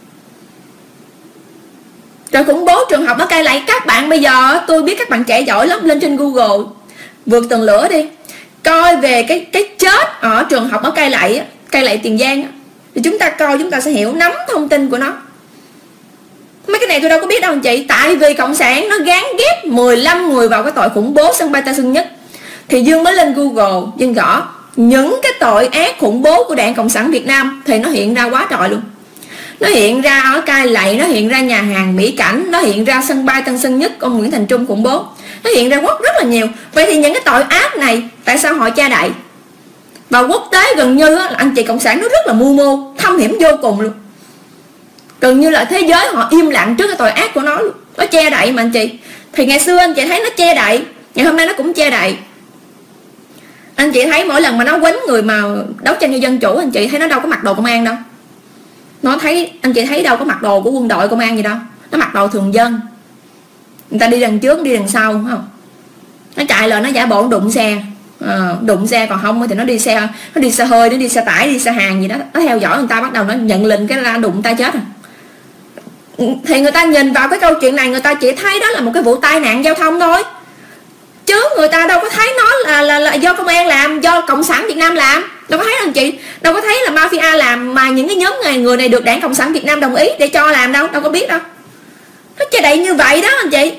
A: Rồi khủng bố trường học ở Cai Lậy, các bạn bây giờ tôi biết các bạn trẻ giỏi lắm, lên trên Google vượt tường lửa đi, coi về cái cái chết ở trường học ở Cai Lậy, Cai Lậy Tiền Giang, thì chúng ta coi chúng ta sẽ hiểu nắm thông tin của nó. Mấy cái này tôi đâu có biết đâu anh chị. Tại vì cộng sản nó gán ghép mười lăm người vào cái tội khủng bố sân bay Tân Sơn Nhất, thì Dương mới lên Google Dương gõ những cái tội ác khủng bố của Đảng Cộng sản Việt Nam thì nó hiện ra quá trời luôn. Nó hiện ra ở Cai Lậy, nó hiện ra nhà hàng Mỹ Cảnh, nó hiện ra sân bay Tân Sơn Nhất, ông Nguyễn Thành Trung khủng bố, nó hiện ra quốc rất là nhiều. Vậy thì những cái tội ác này tại sao họ che đậy? Và quốc tế gần như là anh chị cộng sản nó rất là mưu mô, thâm hiểm vô cùng luôn. Gần như là thế giới họ im lặng trước cái tội ác của nó luôn. Nó che đậy mà anh chị. Thì ngày xưa anh chị thấy nó che đậy, ngày hôm nay nó cũng che đậy. Anh chị thấy mỗi lần mà nó quánh người mà đấu tranh cho dân chủ, anh chị thấy nó đâu có mặc đồ công an đâu. Nó thấy, anh chị thấy đâu có mặc đồ của quân đội công an gì đâu. Nó mặc đồ thường dân. Người ta đi đằng trước, đi đằng sau, không? Nó chạy là nó giả bộ đụng xe, à, đụng xe, còn không thì nó đi xe, nó đi xe hơi, nó đi xe tải, đi xe hàng gì đó. Nó theo dõi người ta, bắt đầu nó nhận lệnh cái ra đụng ta chết. À. Thì người ta nhìn vào cái câu chuyện này, người ta chỉ thấy đó là một cái vụ tai nạn giao thông thôi, chứ người ta đâu có thấy nó là, là, là do công an làm, do Cộng sản Việt Nam làm. Đâu có thấy đâu anh chị. Đâu có thấy là mafia làm mà những cái nhóm người, người này được Đảng Cộng sản Việt Nam đồng ý để cho làm đâu. Đâu có biết đâu. Nó che đậy như vậy đó anh chị.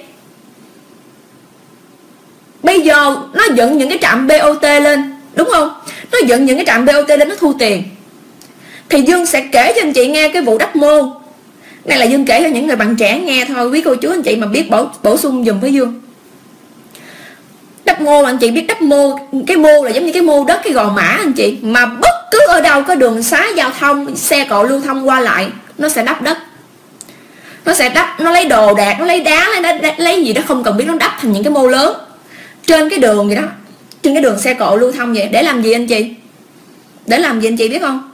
A: Bây giờ nó dựng những cái trạm bê o tê lên, đúng không? Nó dựng những cái trạm bê o tê lên, nó thu tiền. Thì Dương sẽ kể cho anh chị nghe cái vụ Đắp Mô. Đây là Dương kể cho những người bạn trẻ nghe thôi. Quý cô chú anh chị mà biết bổ, bổ sung dùm với Dương. Đắp Mô, anh chị biết Đắp Mô, cái mô là giống như cái mô đất, cái gò mã anh chị, mà bất cứ ở đâu có đường xá giao thông, xe cộ lưu thông qua lại, nó sẽ đắp đất. Nó sẽ đắp, nó lấy đồ đạc, nó lấy đá, lấy, đá, lấy gì đó không cần biết, nó đắp thành những cái mô lớn trên cái đường vậy đó, trên cái đường xe cộ lưu thông vậy. Để làm gì anh chị? Để làm gì anh chị biết không?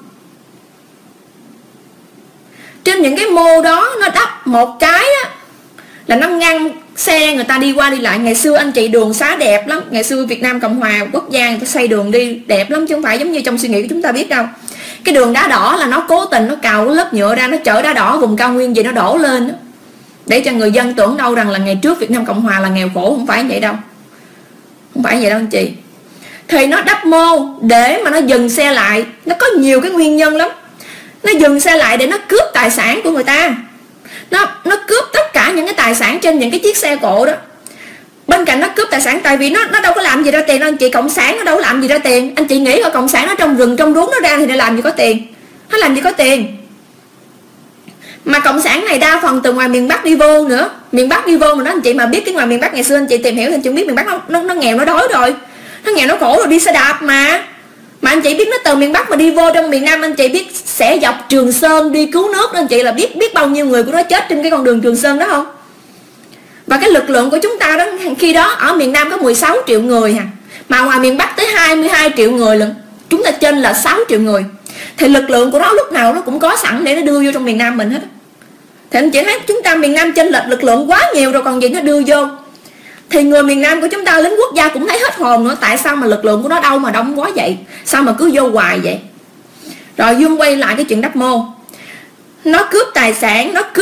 A: Trên những cái mô đó nó đắp một cái á, là nó ngăn xe người ta đi qua đi lại. Ngày xưa anh chị đường xá đẹp lắm. Ngày xưa Việt Nam Cộng Hòa quốc gia người ta xây đường đi đẹp lắm, chứ không phải giống như trong suy nghĩ của chúng ta biết đâu. Cái đường đá đỏ là nó cố tình nó cào cái lớp nhựa ra, nó chở đá đỏ vùng cao nguyên gì nó đổ lên đó, để cho người dân tưởng đâu rằng là ngày trước Việt Nam Cộng Hòa là nghèo khổ. Không phải vậy đâu. Không phải vậy đâu anh chị. Thì nó đắp mô để mà nó dừng xe lại. Nó có nhiều cái nguyên nhân lắm. Nó dừng xe lại để nó cướp tài sản của người ta. Nó, nó cướp tất cả những cái tài sản trên những cái chiếc xe cộ đó. Bên cạnh nó cướp tài sản, tại vì nó nó đâu có làm gì ra tiền đâu anh chị. Cộng sản nó đâu có làm gì ra tiền. Anh chị nghĩ là cộng sản nó trong rừng trong đuống nó ra thì nó làm gì có tiền. Nó làm gì có tiền. Mà cộng sản này đa phần từ ngoài miền Bắc đi vô nữa. Miền Bắc đi vô mà đó anh chị mà biết cái ngoài miền Bắc ngày xưa anh chị tìm hiểu thì anh chị biết miền Bắc nó, nó, nó nghèo nó đói rồi. Nó nghèo nó khổ rồi, đi xe đạp mà. Mà anh chị biết nó từ miền Bắc mà đi vô trong miền Nam, anh chị biết sẽ dọc Trường Sơn đi cứu nước đó anh chị, là biết biết bao nhiêu người của nó chết trên cái con đường Trường Sơn đó không? Và cái lực lượng của chúng ta đó, khi đó ở miền Nam có mười sáu triệu người hả, mà ngoài miền Bắc tới hai mươi hai triệu người lận. Chúng ta trên là sáu triệu người. Thì lực lượng của nó lúc nào nó cũng có sẵn để nó đưa vô trong miền Nam mình hết. Thì anh chị thấy chúng ta miền Nam chênh lệch lực lượng quá nhiều rồi còn gì nó đưa vô. Thì người miền Nam của chúng ta, lính quốc gia cũng thấy hết hồn nữa. Tại sao mà lực lượng của nó đâu mà đông quá vậy? Sao mà cứ vô hoài vậy? Rồi Dương quay lại cái chuyện Đắp Mô. Nó cướp tài sản, nó cướp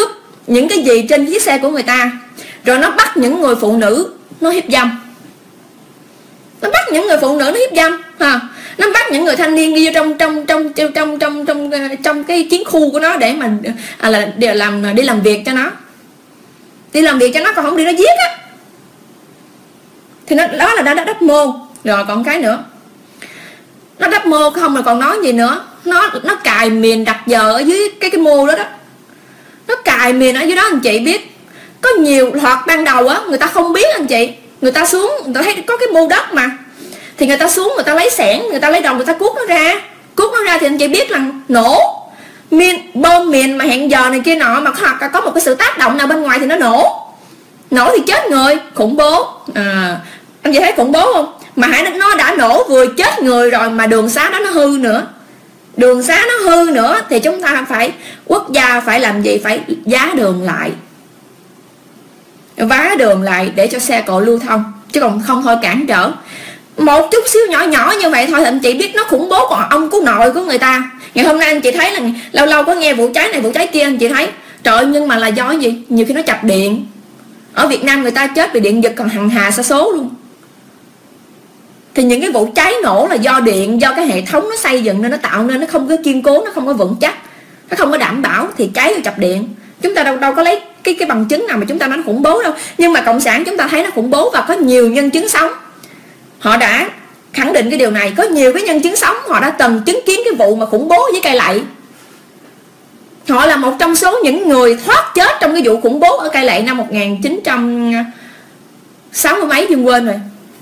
A: những cái gì trên chiếc xe của người ta, rồi nó bắt những người phụ nữ nó hiếp dâm, nó bắt những người phụ nữ nó hiếp dâm ha, nó bắt những người thanh niên đi vô trong trong trong trong trong trong trong trong cái chiến khu của nó để mà à, là để làm đi làm việc cho nó, đi làm việc cho nó, còn không đi nó giết á, thì nó đó là đã đắp mô. Rồi còn cái nữa, nó đắp mô không, là còn nói gì nữa, nó nó cài miền đặt giờ ở dưới cái cái mô đó đó, nó cài miền ở dưới đó. Anh chị biết có nhiều hoặc ban đầu á người ta không biết anh chị, người ta xuống người ta thấy có cái mô đất mà, thì người ta xuống người ta lấy xẻng, người ta lấy đồng, người ta cuốc nó ra, cuốc nó ra thì anh chị biết là nổ miền, bơm miền mà hẹn giờ này kia nọ, mà hoặc có một cái sự tác động nào bên ngoài thì nó nổ, nổ thì chết người, khủng bố. À, anh chị thấy khủng bố không? Mà hãy nó đã nổ vừa chết người rồi mà đường xá đó nó hư nữa, đường xá nó hư nữa thì chúng ta phải, quốc gia phải làm gì? Phải giá đường lại, vá đường lại để cho xe cộ lưu thông, chứ còn không thôi cản trở. Một chút xíu nhỏ nhỏ như vậy thôi thì anh chị biết nó khủng bố. Còn ông cứu nội của người ta, ngày hôm nay anh chị thấy là lâu lâu có nghe vụ cháy này vụ cháy kia, anh chị thấy trời ơi, nhưng mà là do gì? Nhiều khi nó chập điện. Ở Việt Nam người ta chết vì điện giật còn hằng hà sa số luôn. Thì những cái vụ cháy nổ là do điện, do cái hệ thống nó xây dựng nên nó tạo nên nó không có kiên cố, nó không có vững chắc, nó không có đảm bảo thì cháy rồi chập điện. Chúng ta đâu đâu có lấy cái cái bằng chứng nào mà chúng ta nói nó khủng bố đâu. Nhưng mà cộng sản chúng ta thấy nó khủng bố, và có nhiều nhân chứng sống họ đã khẳng định cái điều này. Có nhiều cái nhân chứng sống họ đã từng chứng kiến cái vụ mà khủng bố với Cai Lậy. Họ là một trong số những người thoát chết trong cái vụ khủng bố ở Cai Lậy năm một nghìn chín trăm sáu mươi mấy, Dương quên rồi.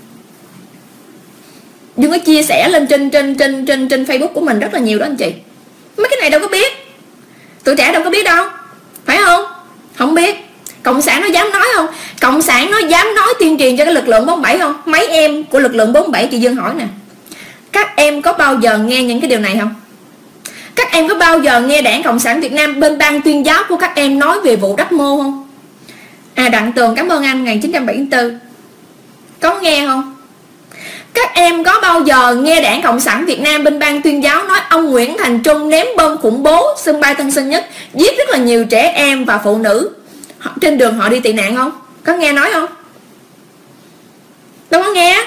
A: Dương có chia sẻ lên trên trên trên trên trên Facebook của mình rất là nhiều đó anh chị. Mấy cái này đâu có biết, tụi trẻ đâu có biết đâu, phải không? Không biết. Cộng sản nó dám nói không? Cộng sản nó dám nói tuyên truyền cho cái lực lượng bốn mươi bảy không? Mấy em của lực lượng bốn mươi bảy, chị Dương hỏi nè, các em có bao giờ nghe những cái điều này không? Các em có bao giờ nghe Đảng Cộng sản Việt Nam bên ban tuyên giáo của các em nói về vụ đắp mô không? À, Đặng Tường cảm ơn anh, một nghìn chín trăm bảy mươi tư. Có nghe không? Các em có bao giờ nghe Đảng Cộng sản Việt Nam bên ban tuyên giáo nói ông Nguyễn Thành Trung ném bom khủng bố sân bay Tân Sơn Nhất, giết rất là nhiều trẻ em và phụ nữ trên đường họ đi tị nạn không? Có nghe nói không? Đâu có nghe.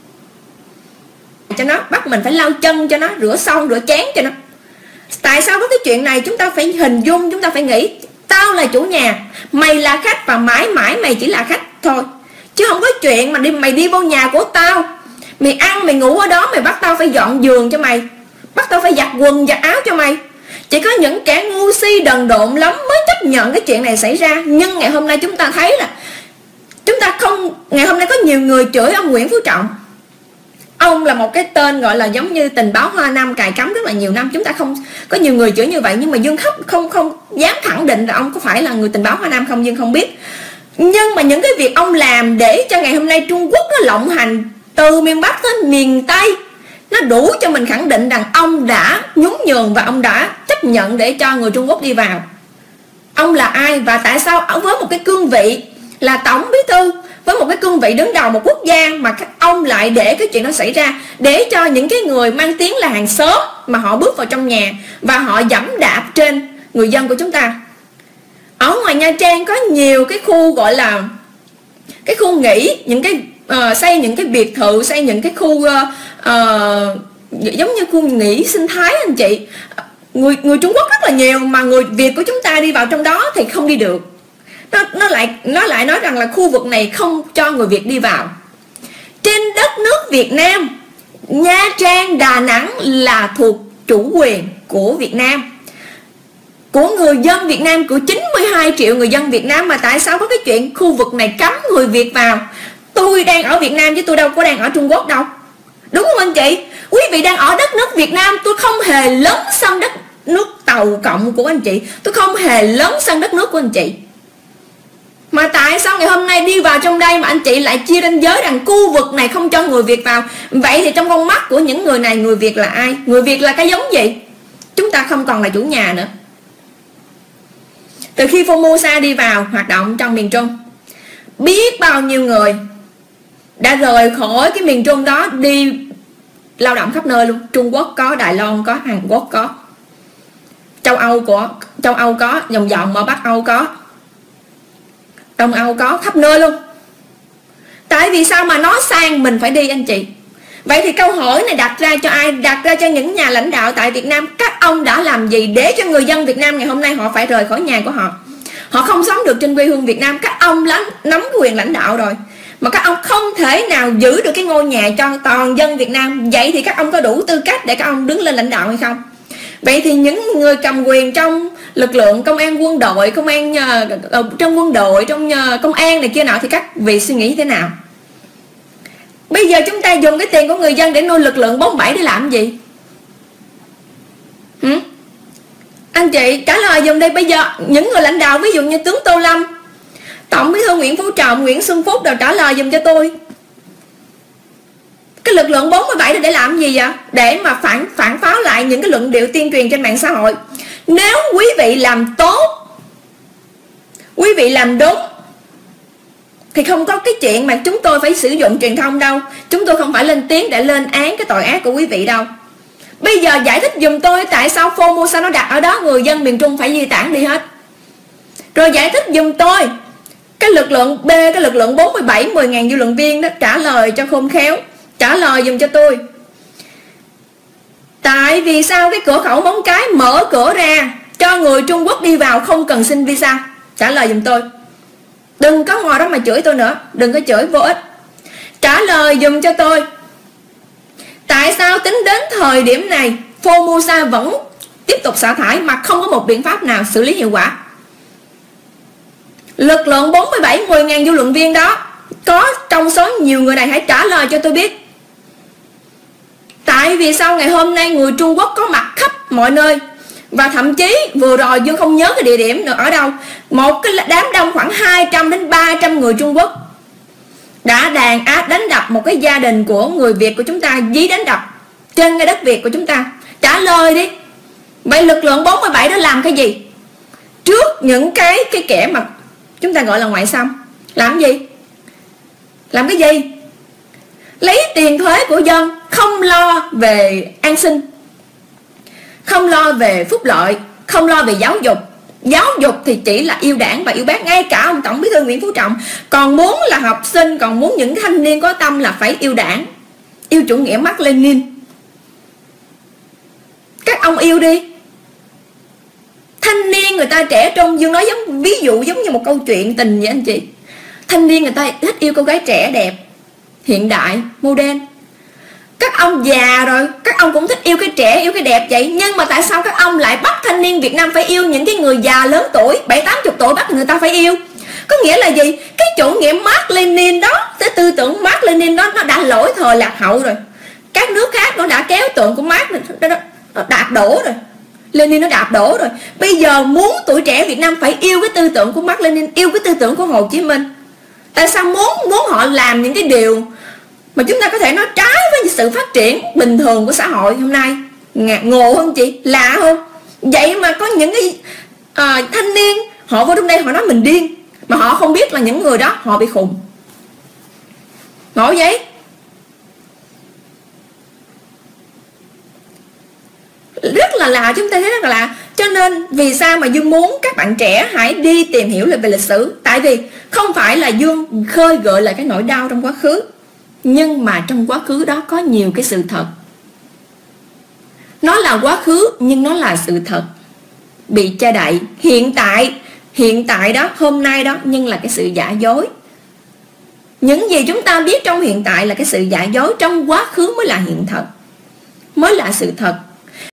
A: Cho nó bắt mình phải lau chân cho nó, rửa xong rửa chén cho nó. Tại sao có cái chuyện này? Chúng ta phải hình dung, chúng ta phải nghĩ tao là chủ nhà, mày là khách, và mãi mãi mày chỉ là khách thôi, chứ không có chuyện mà đi mày đi vô nhà của tao, mày ăn mày ngủ ở đó, mày bắt tao phải dọn giường cho mày, bắt tao phải giặt quần giặt áo cho mày. Chỉ có những kẻ ngu si đần độn lắm mới chấp nhận cái chuyện này xảy ra. Nhưng ngày hôm nay chúng ta thấy là chúng ta không, ngày hôm nay có nhiều người chửi ông Nguyễn Phú Trọng. Ông là một cái tên gọi là giống như tình báo Hoa Nam cài cắm rất là nhiều năm. Chúng ta không, có nhiều người chửi như vậy, nhưng mà Dương không không không dám khẳng định là ông có phải là người tình báo Hoa Nam không, Dương không biết. Nhưng mà những cái việc ông làm để cho ngày hôm nay Trung Quốc nó lộng hành từ miền Bắc tới miền Tây, nó đủ cho mình khẳng định rằng ông đã nhún nhường và ông đã chấp nhận để cho người Trung Quốc đi vào. Ông là ai và tại sao với một cái cương vị là tổng bí thư, với một cái cương vị đứng đầu một quốc gia mà các ông lại để cái chuyện đó xảy ra, để cho những cái người mang tiếng là hàng xóm mà họ bước vào trong nhà và họ dẫm đạp trên người dân của chúng ta. Ở ngoài Nha Trang có nhiều cái khu gọi là cái khu nghỉ, những cái uh, xây những cái biệt thự, xây những cái khu uh, uh, giống như khu nghỉ sinh thái anh chị. Người người Trung Quốc rất là nhiều, mà người Việt của chúng ta đi vào trong đó thì không đi được. Nó, nó lại nó lại nói rằng là khu vực này không cho người Việt đi vào. Trên đất nước Việt Nam, Nha Trang, Đà Nẵng là thuộc chủ quyền của Việt Nam, của người dân Việt Nam, của chín mươi hai triệu người dân Việt Nam. Mà tại sao có cái chuyện khu vực này cấm người Việt vào? Tôi đang ở Việt Nam chứ tôi đâu có đang ở Trung Quốc đâu, đúng không anh chị? Quý vị đang ở đất nước Việt Nam, tôi không hề lấn sân đất nước Tàu Cộng của anh chị, tôi không hề lấn sân đất nước của anh chị. Mà tại sao ngày hôm nay đi vào trong đây mà anh chị lại chia ranh giới rằng khu vực này không cho người Việt vào? Vậy thì trong con mắt của những người này, người Việt là ai? Người Việt là cái giống gì? Chúng ta không còn là chủ nhà nữa. Từ khi Formosa đi vào hoạt động trong miền Trung, biết bao nhiêu người đã rời khỏi cái miền Trung đó đi lao động khắp nơi luôn. Trung Quốc có, Đài Loan có, Hàn Quốc có, châu Âu có, châu Âu có, vòng vòng ở Bắc Âu có, Đông Âu có, khắp nơi luôn. Tại vì sao mà nó sang mình phải đi anh chị? Vậy thì câu hỏi này đặt ra cho ai? Đặt ra cho những nhà lãnh đạo tại Việt Nam. Các ông đã làm gì để cho người dân Việt Nam ngày hôm nay họ phải rời khỏi nhà của họ? Họ không sống được trên quê hương Việt Nam. Các ông lắm, nắm quyền lãnh đạo rồi, mà các ông không thể nào giữ được cái ngôi nhà cho toàn dân Việt Nam. Vậy thì các ông có đủ tư cách để các ông đứng lên lãnh đạo hay không? Vậy thì những người cầm quyền trong lực lượng công an, quân đội, công an uh, trong quân đội, trong uh, công an này kia nào, thì các vị suy nghĩ thế nào? Bây giờ chúng ta dùng cái tiền của người dân để nuôi lực lượng bốn bảy để làm gì? Hử? Anh chị trả lời dùm đây. Bây giờ những người lãnh đạo ví dụ như tướng Tô Lâm, Tổng Bí thư Nguyễn Phú Trọng, Nguyễn Xuân Phúc đều trả lời dùm cho tôi. Cái lực lượng bốn bảy để làm gì vậy? Để mà phản phản pháo lại những cái luận điệu tuyên truyền trên mạng xã hội. Nếu quý vị làm tốt, quý vị làm đúng, thì không có cái chuyện mà chúng tôi phải sử dụng truyền thông đâu. Chúng tôi không phải lên tiếng để lên án cái tội ác của quý vị đâu. Bây giờ giải thích dùm tôi tại sao Formosa nó đặt ở đó, người dân miền Trung phải di tản đi hết. Rồi giải thích dùm tôi cái lực lượng B, cái lực lượng bốn mươi bảy, mười nghìn dư luận viên đó, trả lời cho khôn khéo. Trả lời dùm cho tôi. Tại vì sao cái cửa khẩu Móng Cái mở cửa ra cho người Trung Quốc đi vào không cần xin visa? Trả lời dùm tôi. Đừng có ngồi đó mà chửi tôi nữa, đừng có chửi vô ích. Trả lời dùm cho tôi. Tại sao tính đến thời điểm này Formosa vẫn tiếp tục xả thải mà không có một biện pháp nào xử lý hiệu quả? Lực lượng bốn mươi bảy, mười nghìn dư luận viên đó có trong số nhiều người này, hãy trả lời cho tôi biết. Tại vì sao ngày hôm nay người Trung Quốc có mặt khắp mọi nơi? Và thậm chí vừa rồi Dương không nhớ cái địa điểm nữa ở đâu, một cái đám đông khoảng hai trăm đến ba trăm người Trung Quốc đã đàn áp đánh đập một cái gia đình của người Việt của chúng ta, dí đánh đập trên cái đất Việt của chúng ta. Trả lời đi. Vậy lực lượng bốn mươi bảy đó làm cái gì? Trước những cái cái kẻ mà chúng ta gọi là ngoại xâm, làm gì? Làm cái gì? Lấy tiền thuế của dân, không lo về an sinh, không lo về phúc lợi, không lo về giáo dục. Giáo dục thì chỉ là yêu đảng và yêu bác. Ngay cả ông Tổng Bí thư Nguyễn Phú Trọng còn muốn là học sinh, còn muốn những thanh niên có tâm là phải yêu đảng, yêu chủ nghĩa Mác Lênin. Các ông yêu đi. Thanh niên người ta trẻ trung, Dương nói giống ví dụ giống như một câu chuyện tình vậy anh chị. Thanh niên người ta thích yêu cô gái trẻ đẹp, hiện đại, modern. Các ông già rồi, các ông cũng thích yêu cái trẻ, yêu cái đẹp vậy. Nhưng mà tại sao các ông lại bắt thanh niên Việt Nam phải yêu những cái người già lớn tuổi, bảy tám chục tuổi bắt người ta phải yêu? Có nghĩa là gì? Cái chủ nghĩa Mác Lênin đó, cái tư tưởng Mác Lênin đó nó đã lỗi thời lạc hậu rồi. Các nước khác nó đã kéo tượng của Mác đạp đổ rồi, Lenin nó đạp đổ rồi. Bây giờ muốn tuổi trẻ Việt Nam phải yêu cái tư tưởng của Mác Lênin, yêu cái tư tưởng của Hồ Chí Minh. Tại sao muốn muốn họ làm những cái điều mà chúng ta có thể nói trái với sự phát triển bình thường của xã hội hôm nay? Ngộ hơn chị, lạ không? Vậy mà có những cái à, thanh niên họ vô trong đây họ nói mình điên, mà họ không biết là những người đó họ bị khùng. Ngộ vậy? Rất là lạ, chúng ta thấy rất là lạ. Cho nên vì sao mà Dương muốn các bạn trẻ hãy đi tìm hiểu về lịch sử? Tại vì không phải là Dương khơi gợi lại cái nỗi đau trong quá khứ, nhưng mà trong quá khứ đó có nhiều cái sự thật. Nó là quá khứ nhưng nó là sự thật bị che đậy. Hiện tại, hiện tại đó, hôm nay đó, nhưng là cái sự giả dối. Những gì chúng ta biết trong hiện tại là cái sự giả dối, trong quá khứ mới là hiện thật, mới là sự thật.